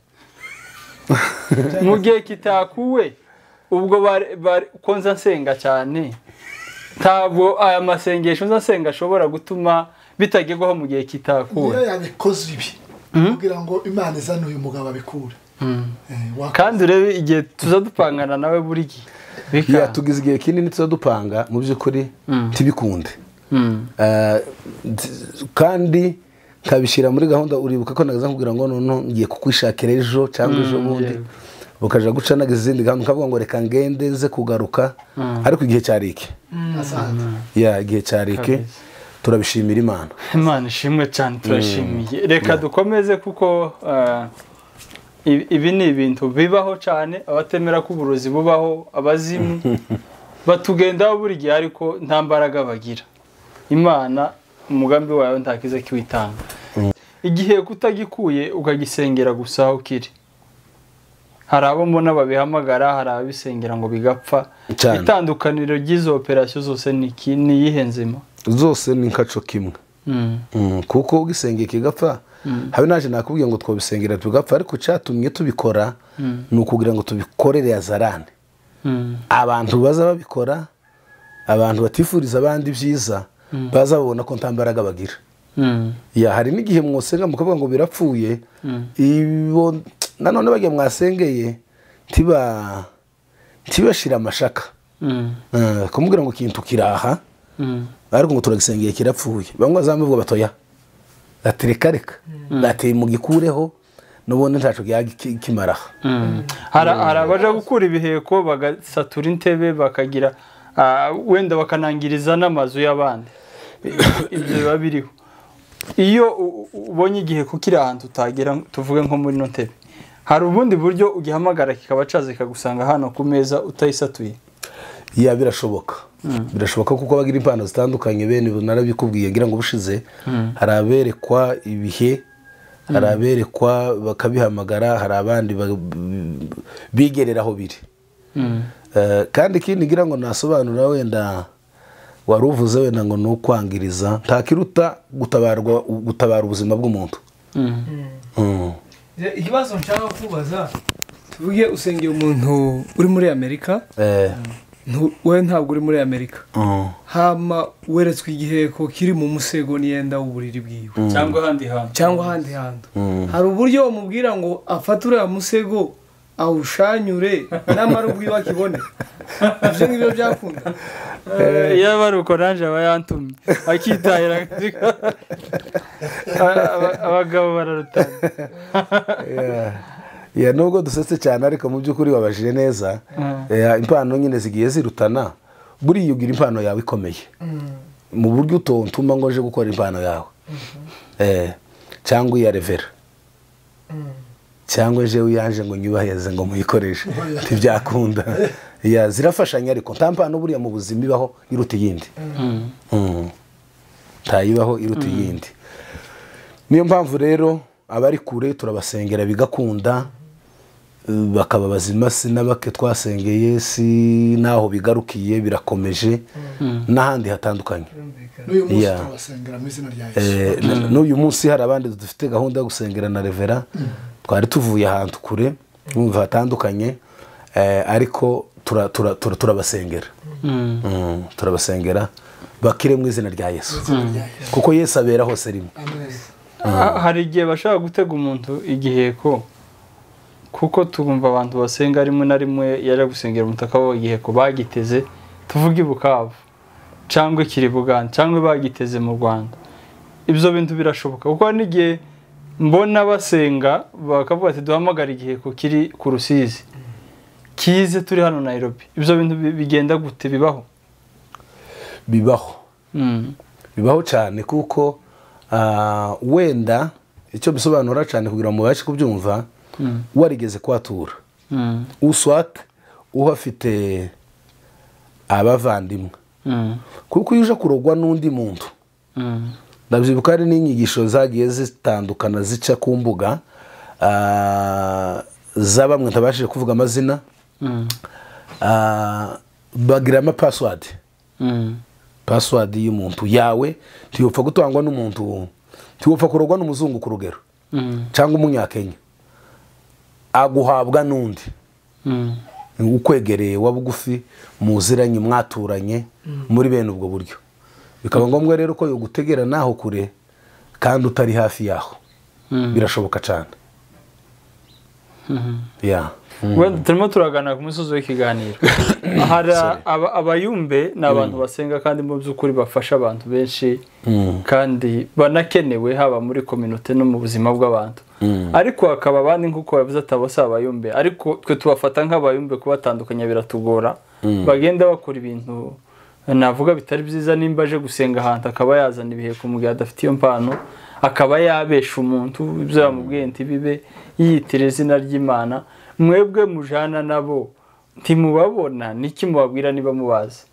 mu gihe kitakuwe ubwo konza nsenga cyane ntabwo aya masengesho nzasenga ashobora gutuma bitagerwaho mu gihe kitakuwe niyo yabikoze ibi kugira ngo Imana izane uyu mugabo abikure kandi urebe igihe tuza dupangana nawe buri gihe ya tugize igihe kinini tuza dupanga mu by'ukuri tibikunde kandi kabishira muri gahunda uribuka ko nagaza kugira ngo none ngiye kukwishakira ejo cyangwa ejo bundi bukaja guca nagize izindi gahunda kavuga ngo reka ngende nze kugaruka ariko igihe cyarike ya igihe cyarike turabishimira Imana Imana ishimwe cyane turashimiye reka dukomeze kuko ibi ni ibintu bibaho cyane abatemera ko uburozi bubaho abazimu batugendaho buri gihe ariko nta mbaraga bagira Imana umugambi wawe ntakiza kiwitanga igihe kutagikuye ukagisengera gusa aho kiri hari abo mbona babihamagara hari ababisengera ngo bigapfa itandukaniro ry'izo operasiyo zose ni iyihe nzima zose ni nkaco kimwe kuko ugisengeye kigapfa habe naje nakubwiye ngo twobisengera tugapfa ariko cyatumye tubikora ni ukugira ngo tubikorere yazarane abantu baza babikora abantu batifuriza abandi byiza baza babona ko ntambaraga bagira ya hari n'igihe mwosenga mukavuga ngo birapfuye ibo nanone bagiye mwasengeye tiba tibashira amashaka kumubwira ngo kintu kiraha ariko ngo turagisengeye kirapfuye bamwe bazamuvuga batoya atereka reka bateye mu gikureho nubone ntaco kimaraha hari abaje gukura ibiheko bagasatura intebe bakagira wenda bakanangiriza n'amazu y'abandi ibyo biba biriho iyo ubonye igihe kukiri ahantu utagera tuvuge nko muri no ntebe hari ubundi buryo ugihamagara kikaba caze kagusanga hano ku meza utayisatuye ya birashoboka birashoboka kuko bagira impano zitandukanye bene narabikubwiye ngira ngo bushize hari aberekwa ibihe hari aberekwa bakabihamagara hari abandi bigereraho biri kandi ikindi ngira ngo nasobanura wenda waruvuze wenda ngo nukwangiriza ntakiruta gutabarwa gutabara ubuzima bw'umuntu ikibazo nshaka kubaza tuvuge usengeye umuntu uri muri Amerika we ntabwo uri muri Amerika hama weretswe igiheko kiri mu musego niyenda w'uburiri bwiwe cyangwa ahandi hantu cyangwa ahandi hantu hari uburyo bamubwira ngo afate uriya musego awushanyure n'amara ubwiwe akibone ibyo ngibyo byakunda iyo bari uko nanjye aba yantumye akitahira abagabo bararutana. ya nubwo dusetse cyane ariko mu by'ukuri wabajije neza. Impano nyine zigiye zirutana, buriya ugira impano yawe ikomeye mu buryo utontuma ngo nje gukora impano yawe cyangwa iya revera cyangwa nje uyaje ngo nyubaheze ngo muyikoreshe ntibyakunda. Zirafashanya ariko nta mpano buriya mu buzima ibaho iruta iyindi, ntayibaho iruta iyindi. Niyo mpamvu rero abari kure turabasengera bigakunda, bakaba bazima. Si n'abake twasengeye, si naho bigarukiye, birakomeje n'ahandi hatandukanye. N'uyu munsi hari abandi dufite gahunda yo gusengera na revera, twari tuvuye ahantu kure numva hatandukanye, ariko turabasengera turabasengera bakire mu izina rya Yesu, kuko Yesu abera hose rimwe. Hari igihe bashaka gutega umuntu igiheko, kuko tugumva abantu basenga rimwe na rimwe yaje gusengera umutaka wabo igiheko bagiteze, tuvuge i Bukavu cyangwa ikiri Buganda cyangwa bagiteze mu Rwanda. Ibyo bintu birashoboka kuko hari n'igihe mbona basenga bakavuga ati duhamagara igiheko kiri ku Rusizi kize turi hano Nairobi. Ibyo bintu bigenda gute? Bibaho bibaho bibaho cyane, kuko wenda icyo bisobanura cyane kugira ngo mubashe kubyumva, warigeze kwatura uswate uhafite abavandimwe, kuko iyo uje kurogwa n'undi muntu, ndabyibuka hari n'inyigisho zagiye zitandukana zica ku mbuga za bamwe ntabashije kuvuga amazina, bagira ama password password y'umuntu yawe, ntiyopfa gutangwa n'umuntu, ntiyopfa kurogwa n'umuzungu ku rugero cyangwa umunyakenya, aguhabwa n'undi ukwegereye wa bugufi, muziranye mwaturanye muri bene ubwo buryo. Bikaba ngombwa rero ko yogutegera naho kure kandi utari hafi yaho, birashoboka cyane. ya turimo turagana ku musozo w'ikiganiro. Hari abayumbe ni abantu basenga kandi mu by'ukuri bafasha abantu benshi kandi banakenewe, haba muri community no mu buzima bw'abantu. Ariko hakaba abandi nk'uko bavuze atabose abayumbe, ariko twe tubafata nk'abayumbe kubatandukanya biratugora. Bagenda bakora ibintu navuga bitari byiza, nimba aje gusenga ahantu akaba yazana ibiheko mu gihe adafite iyo mpano, akaba yabesha umuntu ibyo yamubwiye ntibibe, yiyitira izina ry'Imana. Mwebwe mujana nabo ntimubabona, niki mubabwira niba mubazi?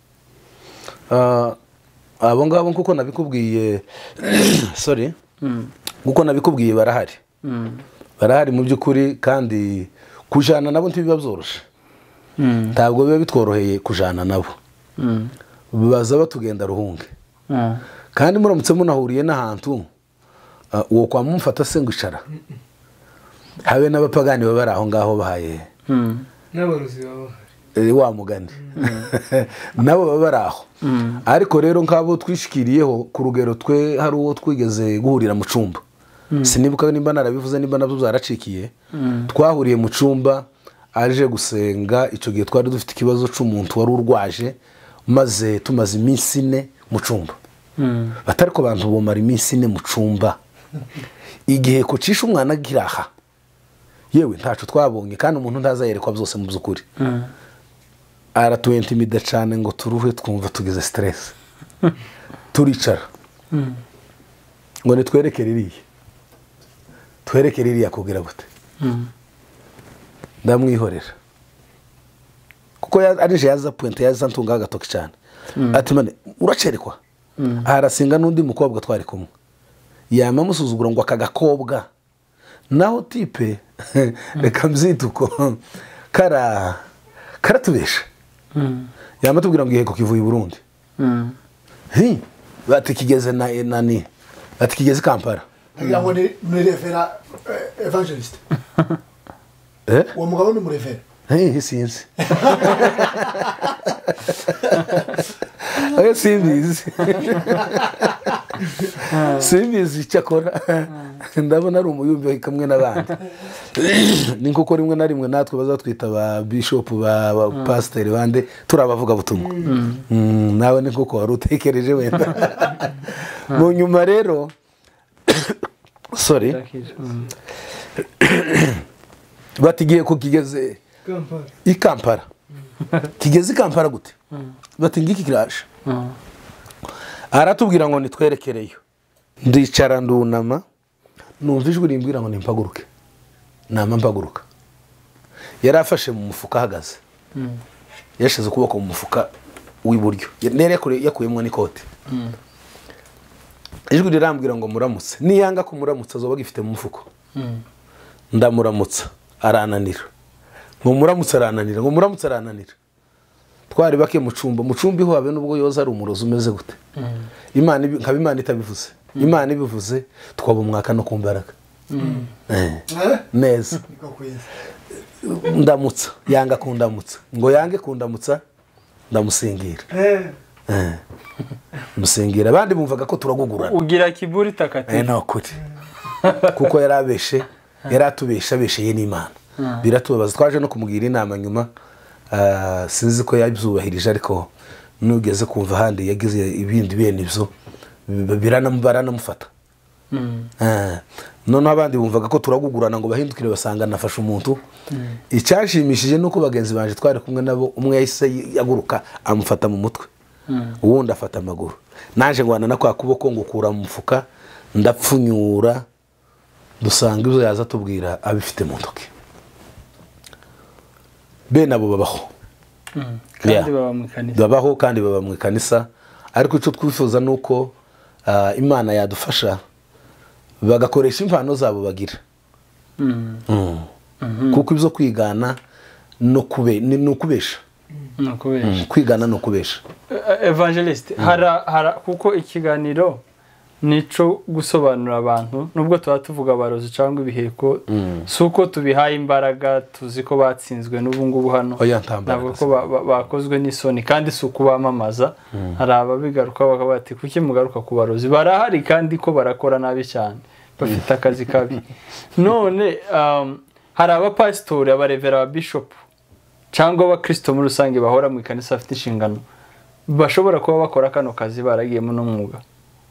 Abo ngabo nkuko nabikubwiye sorry nkuko nabikubwiye barahari barahari mu by'ukuri, kandi kujana nabo ntibiba byoroshe, ntabwo biba bitworoheye kujana nabo. Baza batugenda ruhunge, kandi muramutse munahuriye n'ahantu uwo kwa mumfata se ngo icara, habe n'abapagani baba bari aho ngaho bahaye n'abaruzi baba wa mugani nabo baba bari aho. Ariko rero nk'abo twishikiriyeho ku rugero, twe hari uwo twigeze guhurira mu cumba, sinibuka nimba narabivuze nimba nabyo zaracikiye, twahuriye mu cumba aje gusenga. Icyo gihe twari dufite ikibazo cy'umuntu wari urwaje, maze tumaze iminsi ine mu cumba. Batari ko abantu bomara iminsi ine mu cumba, igihe ko cisha umwana giraha, yewe ntacu twabonye, kandi umuntu ntazayerekwa byose mu by'ukuri. Aratuintimida cyane ngo turuhe, twumva tugize stress, turicara ngo nitwereke ririya twereke ririya kugira gute. Ndamwihorera kuko arije yaza point yaza ntunga agatoki cyane, ati mane uracerekwa. Arasinga n'undi mukobwa twari kumwe, yama musuzugura ngo akagakobwa naho tipe reka mzituko kara karatubesha. Yama tubwira ngo iheko kivuye i Burundi, hi bati kigeze na nani, bati kigeze Kampala. Ngira ngo ni revera evangelist eh uwo mugabo ni murevera. Eh sinzi oya simbizi simbizi icyo akora ndabona ari umuyumbi kamwe n'abandi ni nk'uko rimwe na rimwe natwe bazatwita ba bishop ba pasiteri bande turabavuga butumwa nawe ni nk'uko wari utekereje wenda mu nyuma rero sorry batigiye ko kigeze i Kampala kigeze i Kampala gute bati ngiki kiraje aratubwira ngo nitwerekereyo ndicara ndunama numva ijwi rimbwira ngo nimpaguruke nama mpaguruka yarafashe mu mufuka ahagaze yashize ukuboko mu mufuka w'iburyo nere yakuyemo n'ikote ijwi rirambwira ngo muramutse niyanga ko muramutse azoba gifite mu mufuko ndamuramutsa arananira ngo muramutse arananira ngo muramutse arananira twari bake mu cumba mu cumba iho habe nubwo yoza ari umurozi umeze gute imana nkaba imana itabivuze imana ibivuze twaba umwaka no kumbaraga neza ndamutsa yanga kundamutsa ngo yange kundamutsa ndamusingira musingira abandi bumvaga ko turagugurana ugira kiburi takati eh no kuri kuko yarabeshe yaratubesha besheye n'Imana biratubabaza twaje no kumugira inama nyuma sinzi ko yabyubahirije ariko nugeze kumva handi yagize ibindi bene ibyo biranamubara namufata none abandi bumvaga ko turagugurana ngo bahindukire basanga nafashe umuntu icyashimishije nuko bagenzi banje twari kumwe nabo umwe yahise yaguruka amufata mu mutwe uwundi afata amaguru naje ngwana na kwa kuboko ngukura mu mufuka ndapfunyura dusanga ibyo yaza tubwira abifite mu ntoki bene abo babaho kandi baba mu kanisa babaho kandi baba mu kanisa ariko icyo twifuza nuko Imana yadufasha bagakoresha impano zabo bagira kuko ibyo kwigana no kube no kubesha no kubesha kwigana no kubesha evangelist hara hara kuko ikiganiro nico gusobanura abantu nubwo tuba tuvuga abarozi cyangwa ibiheko suko tubihaye imbaraga tuzi ko batsinzwe n'ubu ngubu hano ntabwo ko bakozwe n'isoni kandi suko bamamaza hari ababigaruka bakaba bati kuki mugaruka ku barozi barahari kandi ko barakora nabi cyane bafite akazi kabi none hari abapasitori abarevera bishop cyangwa abakristo muri rusange bahora mu kanisa afite inshingano bashobora kuba bakora kano kazi baragiyemo n'umwuga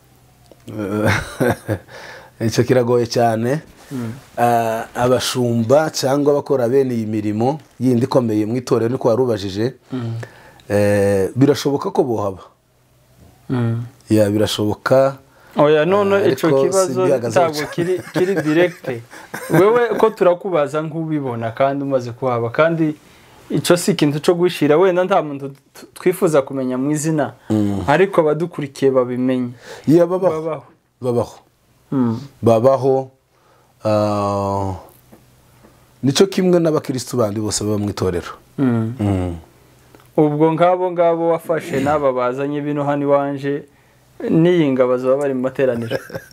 icyo kiragoye cyane abashumba cyangwa abakora bene iyi mirimo yindi ikomeye mu itorero niko warubajije birashoboka ko bohaba ya birashoboka oya none ico kibazo ntabwo kiri kiri direct wewe ko turakubaza nk'ubibona kandi umaze kuhaba kandi ico si ikintu cyo gushira wenda nta muntu twifuza kumenya mu izina ariko abadukurikiye babimenye iya babaho babaho babaho nico kimwe n'abakristo bandi bose baba mu itorero ubwo ngabo ngabo wafashe n'aba bazanye bino hani wanje niyinga bazaba bari mu materaniro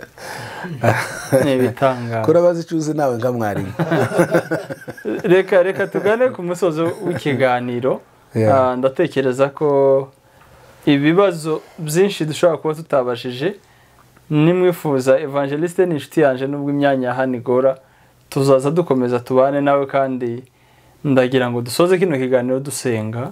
nebitanga kurabaza icuze nawe nka mwarimu reka reka tugane ku musozo w'ikiganiro ndatekereza ko ibibazo byinshi dushobora kuba tutabashije nimwifuza evangeliste n'inshuti yanje nubwo imyanya hanigora tuzaza dukomeza tubane nawe kandi ndagira ngo dusoze kino kiganiro dusenga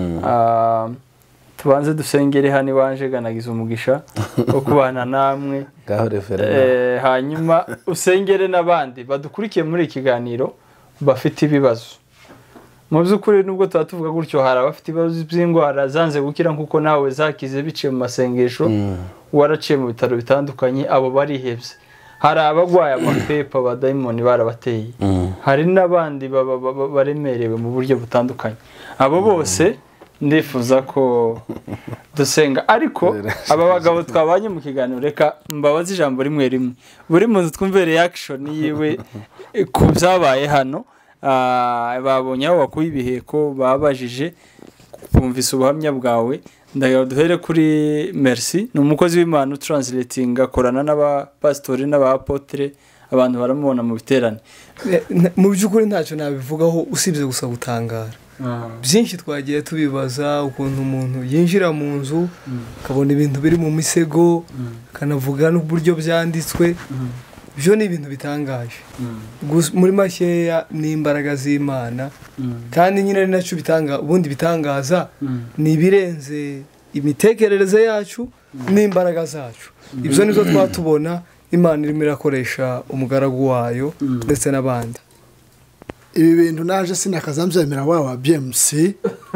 tubanze dusengere hani wanje ganagiza umugisha wo kubana namwe hanyuma usengere n'abandi badukurikiye muri ikiganiro bafite ibibazo mu by'ukuri nubwo tuba tuvuga gutyo hari abafite ibibazo by'indwara zanze gukira nkuko nawe zakize biciye mu masengesho waraciye mu bitaro bitandukanye abo barihebye hari abagwaye amapepa abadayimoni barabateye hari n'abandi baremerewe mu buryo butandukanye abo bose ndifuza ko dusenga ariko aba bagabo twabanye mu kiganiro reka mbabaza ijambo rimwe rimwe buri muntu twumve reaction yiwe ku byabaye hano babonye aho wakuye ibiheko babajije kumvise ubuhamya bwawe ndagira duhere kuri Merci ni umukozi w'Imana translating akorana n'abapastori n'abapotre abantu baramubona mu biterane mu by'ukuri ntacyo nabivugaho usibye gusa gutangara byinshi twagiye tubibaza ukuntu umuntu yinjira mu nzu akabona ibintu biri mu misego akanavuga n'uburyo byanditswe byo ni ibintu bitangaje muri makeya ni imbaraga z'Imana kandi nyine ari nacyo bitanga ubundi bitangaza ni ibirenze imitekerereze yacu n'imbaraga zacu ibyo nibyo twatubona Imana irimo irakoresha umugaragu wayo ndetse n'abandi ibi bintu naje sinakazambyemera wa B M C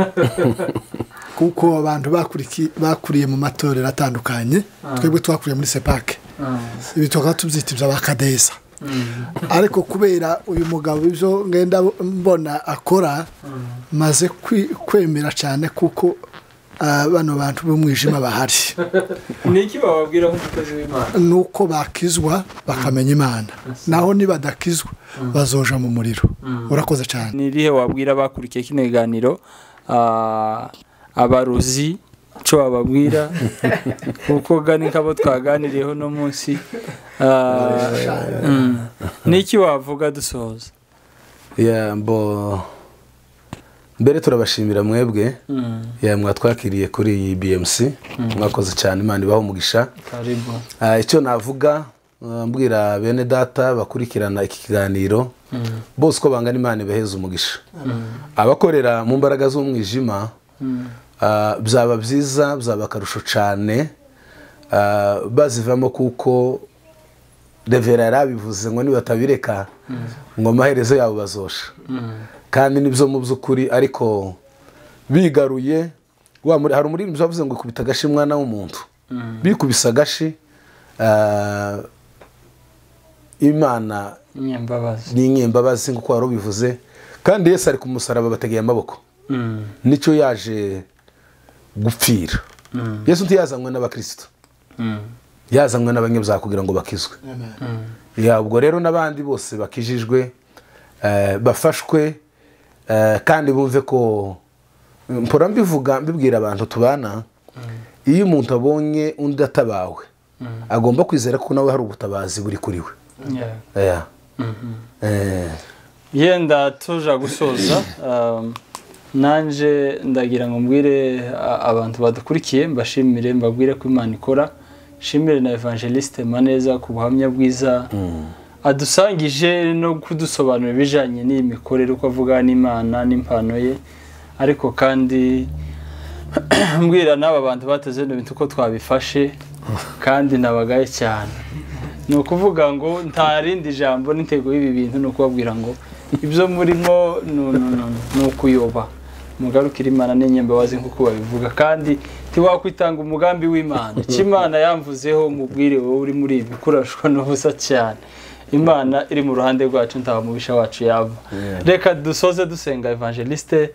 kuko abantu bakuriye mu matorero atandukanye twebwe twakuriye muri sepake ibi tukaba tubyita iby'abakadeza ariko kubera uyu mugabo ibyo ngenda mbona akora maze kwemera cyane kuko bano bantu b'umwijima bahari niki bababwira nk'umukozi w'Imana nuko bakizwa bakamenya Imana naho nibadakizwa bazoja mu muriro urakoze cyane ni rihe wabwira bakurikiye kino kiganiro abaruzi cyo bababwira kuko gani kabo twaganiriyeho no munsi niki wavuga dusoza ya mbo mbere turabashimira mwebwe ya mwatwakiriye kuri iyi B M C mwakoze cyane Imana ibaho umugisha karibu icyo navuga mbwira bene data bakurikirana iki kiganiro bose ko bangana Imana ibaheza umugisha abakorera mu mbaraga z'umwijima byaba byiza byaba karusho cyane bazivamo kuko Revera yarabivuze ngo nibatabireka ngo amaherezo yabo bazosha kandi nibyo mu by'ukuri ariko bigaruye hari umuririmbyi wavuze ngo ikubita agashi mwana w'umuntu bikubisa agashi Imana ni inyembabazi nk'uko wari ubivuze kandi Yesu ari ku musaraba bategeye amaboko nicyo yaje gupfira Yesu ntiyazanywe n'abakristo yazanywe n'abanyabyaha kugira ngo bakizwe ubwo rero n'abandi bose bakijijwe bafashwe kandi bumve ko mpora mbivuga mbibwira abantu tubana iyo umuntu abonye undi atabawe agomba kwizera ko nawe hari ubutabazi buri kuri we yenda tuja gusoza nanje ndagira ngo mbwire abantu badukurikiye mbashimire mbabwire ko Imana ikora shimire na Evangeliste Maneza ku buhamya bwiza adusangije no kudusobanura ibijanye n'imikorere uko avuga n'Imana n'impano ye ariko kandi mbwira n'aba bantu bateze n'ibintu ko twabifashe kandi nabagaye cyane ni ukuvuga ngo nta rindi jambo n'intego y'ibi bintu ni ukubabwira ngo ibyo murimo ni ukuyoba mugarukira Imana n'inyembabazi nk'uko babivuga kandi tiwakwitanga umugambi w'Imana cy'Imana yamvuzeho mubwire wowe uri muri ibi kurashwa n'ubusa cyane Imana iri mu ruhande rwacu ntaho mubisha wacu yava reka dusoze dusenga Evangeliste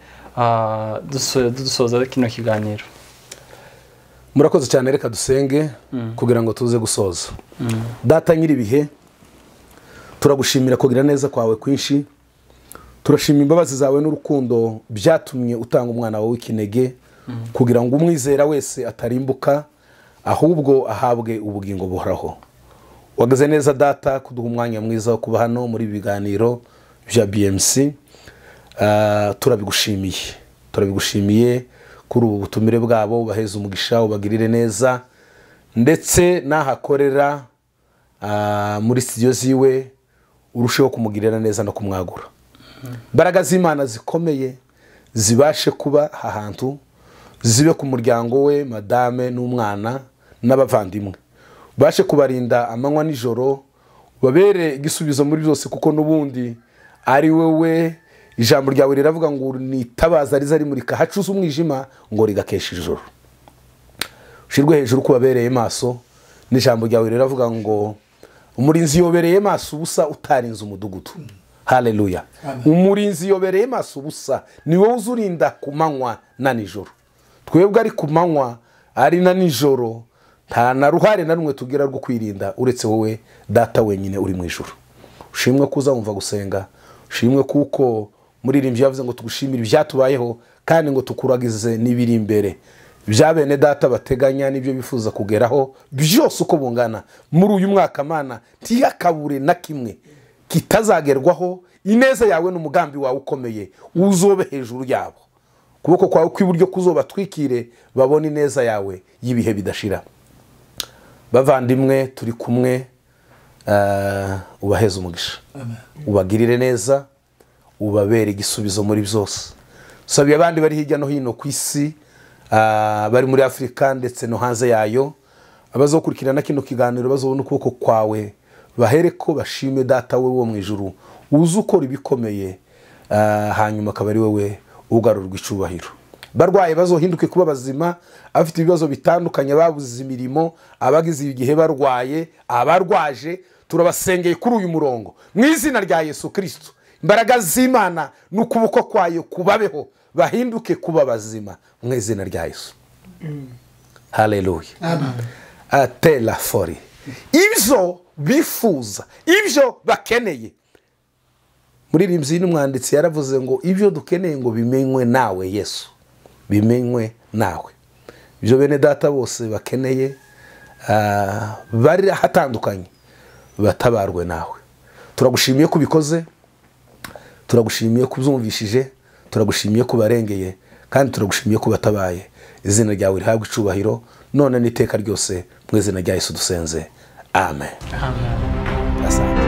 dusoza kino kiganiro murakoze cyane reka dusenge kugira ngo tuze gusoza data nyiri bihe turagushimira kugira neza kwawe kwinshi turashima imbabazi zawe n'urukundo byatumye utanga umwana wawe w'ikinege kugira ngo umwizera wese atarimbuka ahubwo ahabwe ubugingo buhoraho wagaze neza data kuduha umwanya mwiza wo kuba hano muri biganiro bya B M C turabigushimiye turabigushimiye kuri ubu butumire bwabo baheza umugisha ubagirire neza ndetse nahakorera muri studio ziwe urusheho kumugirira neza no kumwagura imbaraga z'Imana zikomeye zibashe kuba ahantu zibe ku muryango we madame n'umwana n'abavandimwe bashe kubarinda amanywa nijoro babere igisubizo muri byose kuko nubundi ari wewe ijambo ryawe riravuga ngo nitabaza riza rimurika hacuza umwijima ngo rigakesha ijoro ushirwe hejuru kubabereye maso n'ijambo ryawe riravuga ngo umurinzi yobereye maso ubusa utarinze umudugudu haleluya umurinzi yobereye maso ubusa ni wowe uzurinda kumanywa na nijoro twebwe ari kumanywa ari na nijoro nta na ruhare na rumwe tugira rwo kwirinda uretse wowe data wenyine uri mu ijuru ushimwe kuza wumva gusenga ushimwe kuko muririmbyi yavuze ngo tugushimire ibyatubayeho kandi ngo tukuragize n'ibiri imbere byabene data bateganya n'ibyo bifuza kugeraho byose uko bungana muri uyu mwaka Mana ntiyakabure na kimwe kitazagerwaho ineza yawe n'umugambi wawe ukomeye uzobe hejuru yabo ukuboko kwawe kw'iburyo kuzobatwikire babone ineza yawe y'ibihe bidashira. Bavandimwe turi kumwe, ubaheze umugisha, ubagirire neza, ubabere igisubizo muri byose. Sabiye abandi bari hirya no hino ku isi, bari muri Afurika ndetse no hanze yayo, abazokurikirana kino kiganiro bazobona ukuboko kwawe, bahere ko bashime data we wo mu ijuru uzi ukora ibikomeye, hanyuma akaba ari wowe ugarurwa icubahiro. Barwaye bazohinduke kuba bazima, afite ibibazo bitandukanye, babuze imirimo, abagize igihe barwaye, abarwaje, turabasengeye kuri uyu murongo mu izina rya Yesu Kristo. Imbaraga z'Imana n'ukuboko kwayo kubabeho, bahinduke kuba bazima mu izina rya Yesu. Haleluya. Amen. Atela fori. Ibyo bifuza, ibyo bakeneye. Muririmbyi n'umwanditsi yaravuze ngo ibyo dukeneye ngo bimenywe nawe Yesu, bimenywe nawe. Ibyo bene data bose bakeneye, bari hatandukanye, batabarwe nawe. Turagushimiye kubikoze, turagushimiye kubyumvishije, turagushimiye kubarengeye, kandi turagushimiye kubatabaye. Izina ryawe rihabwe icubahiro none n'iteka ryose mu izina rya Yesu dusenze. Amen. Amen. Asante.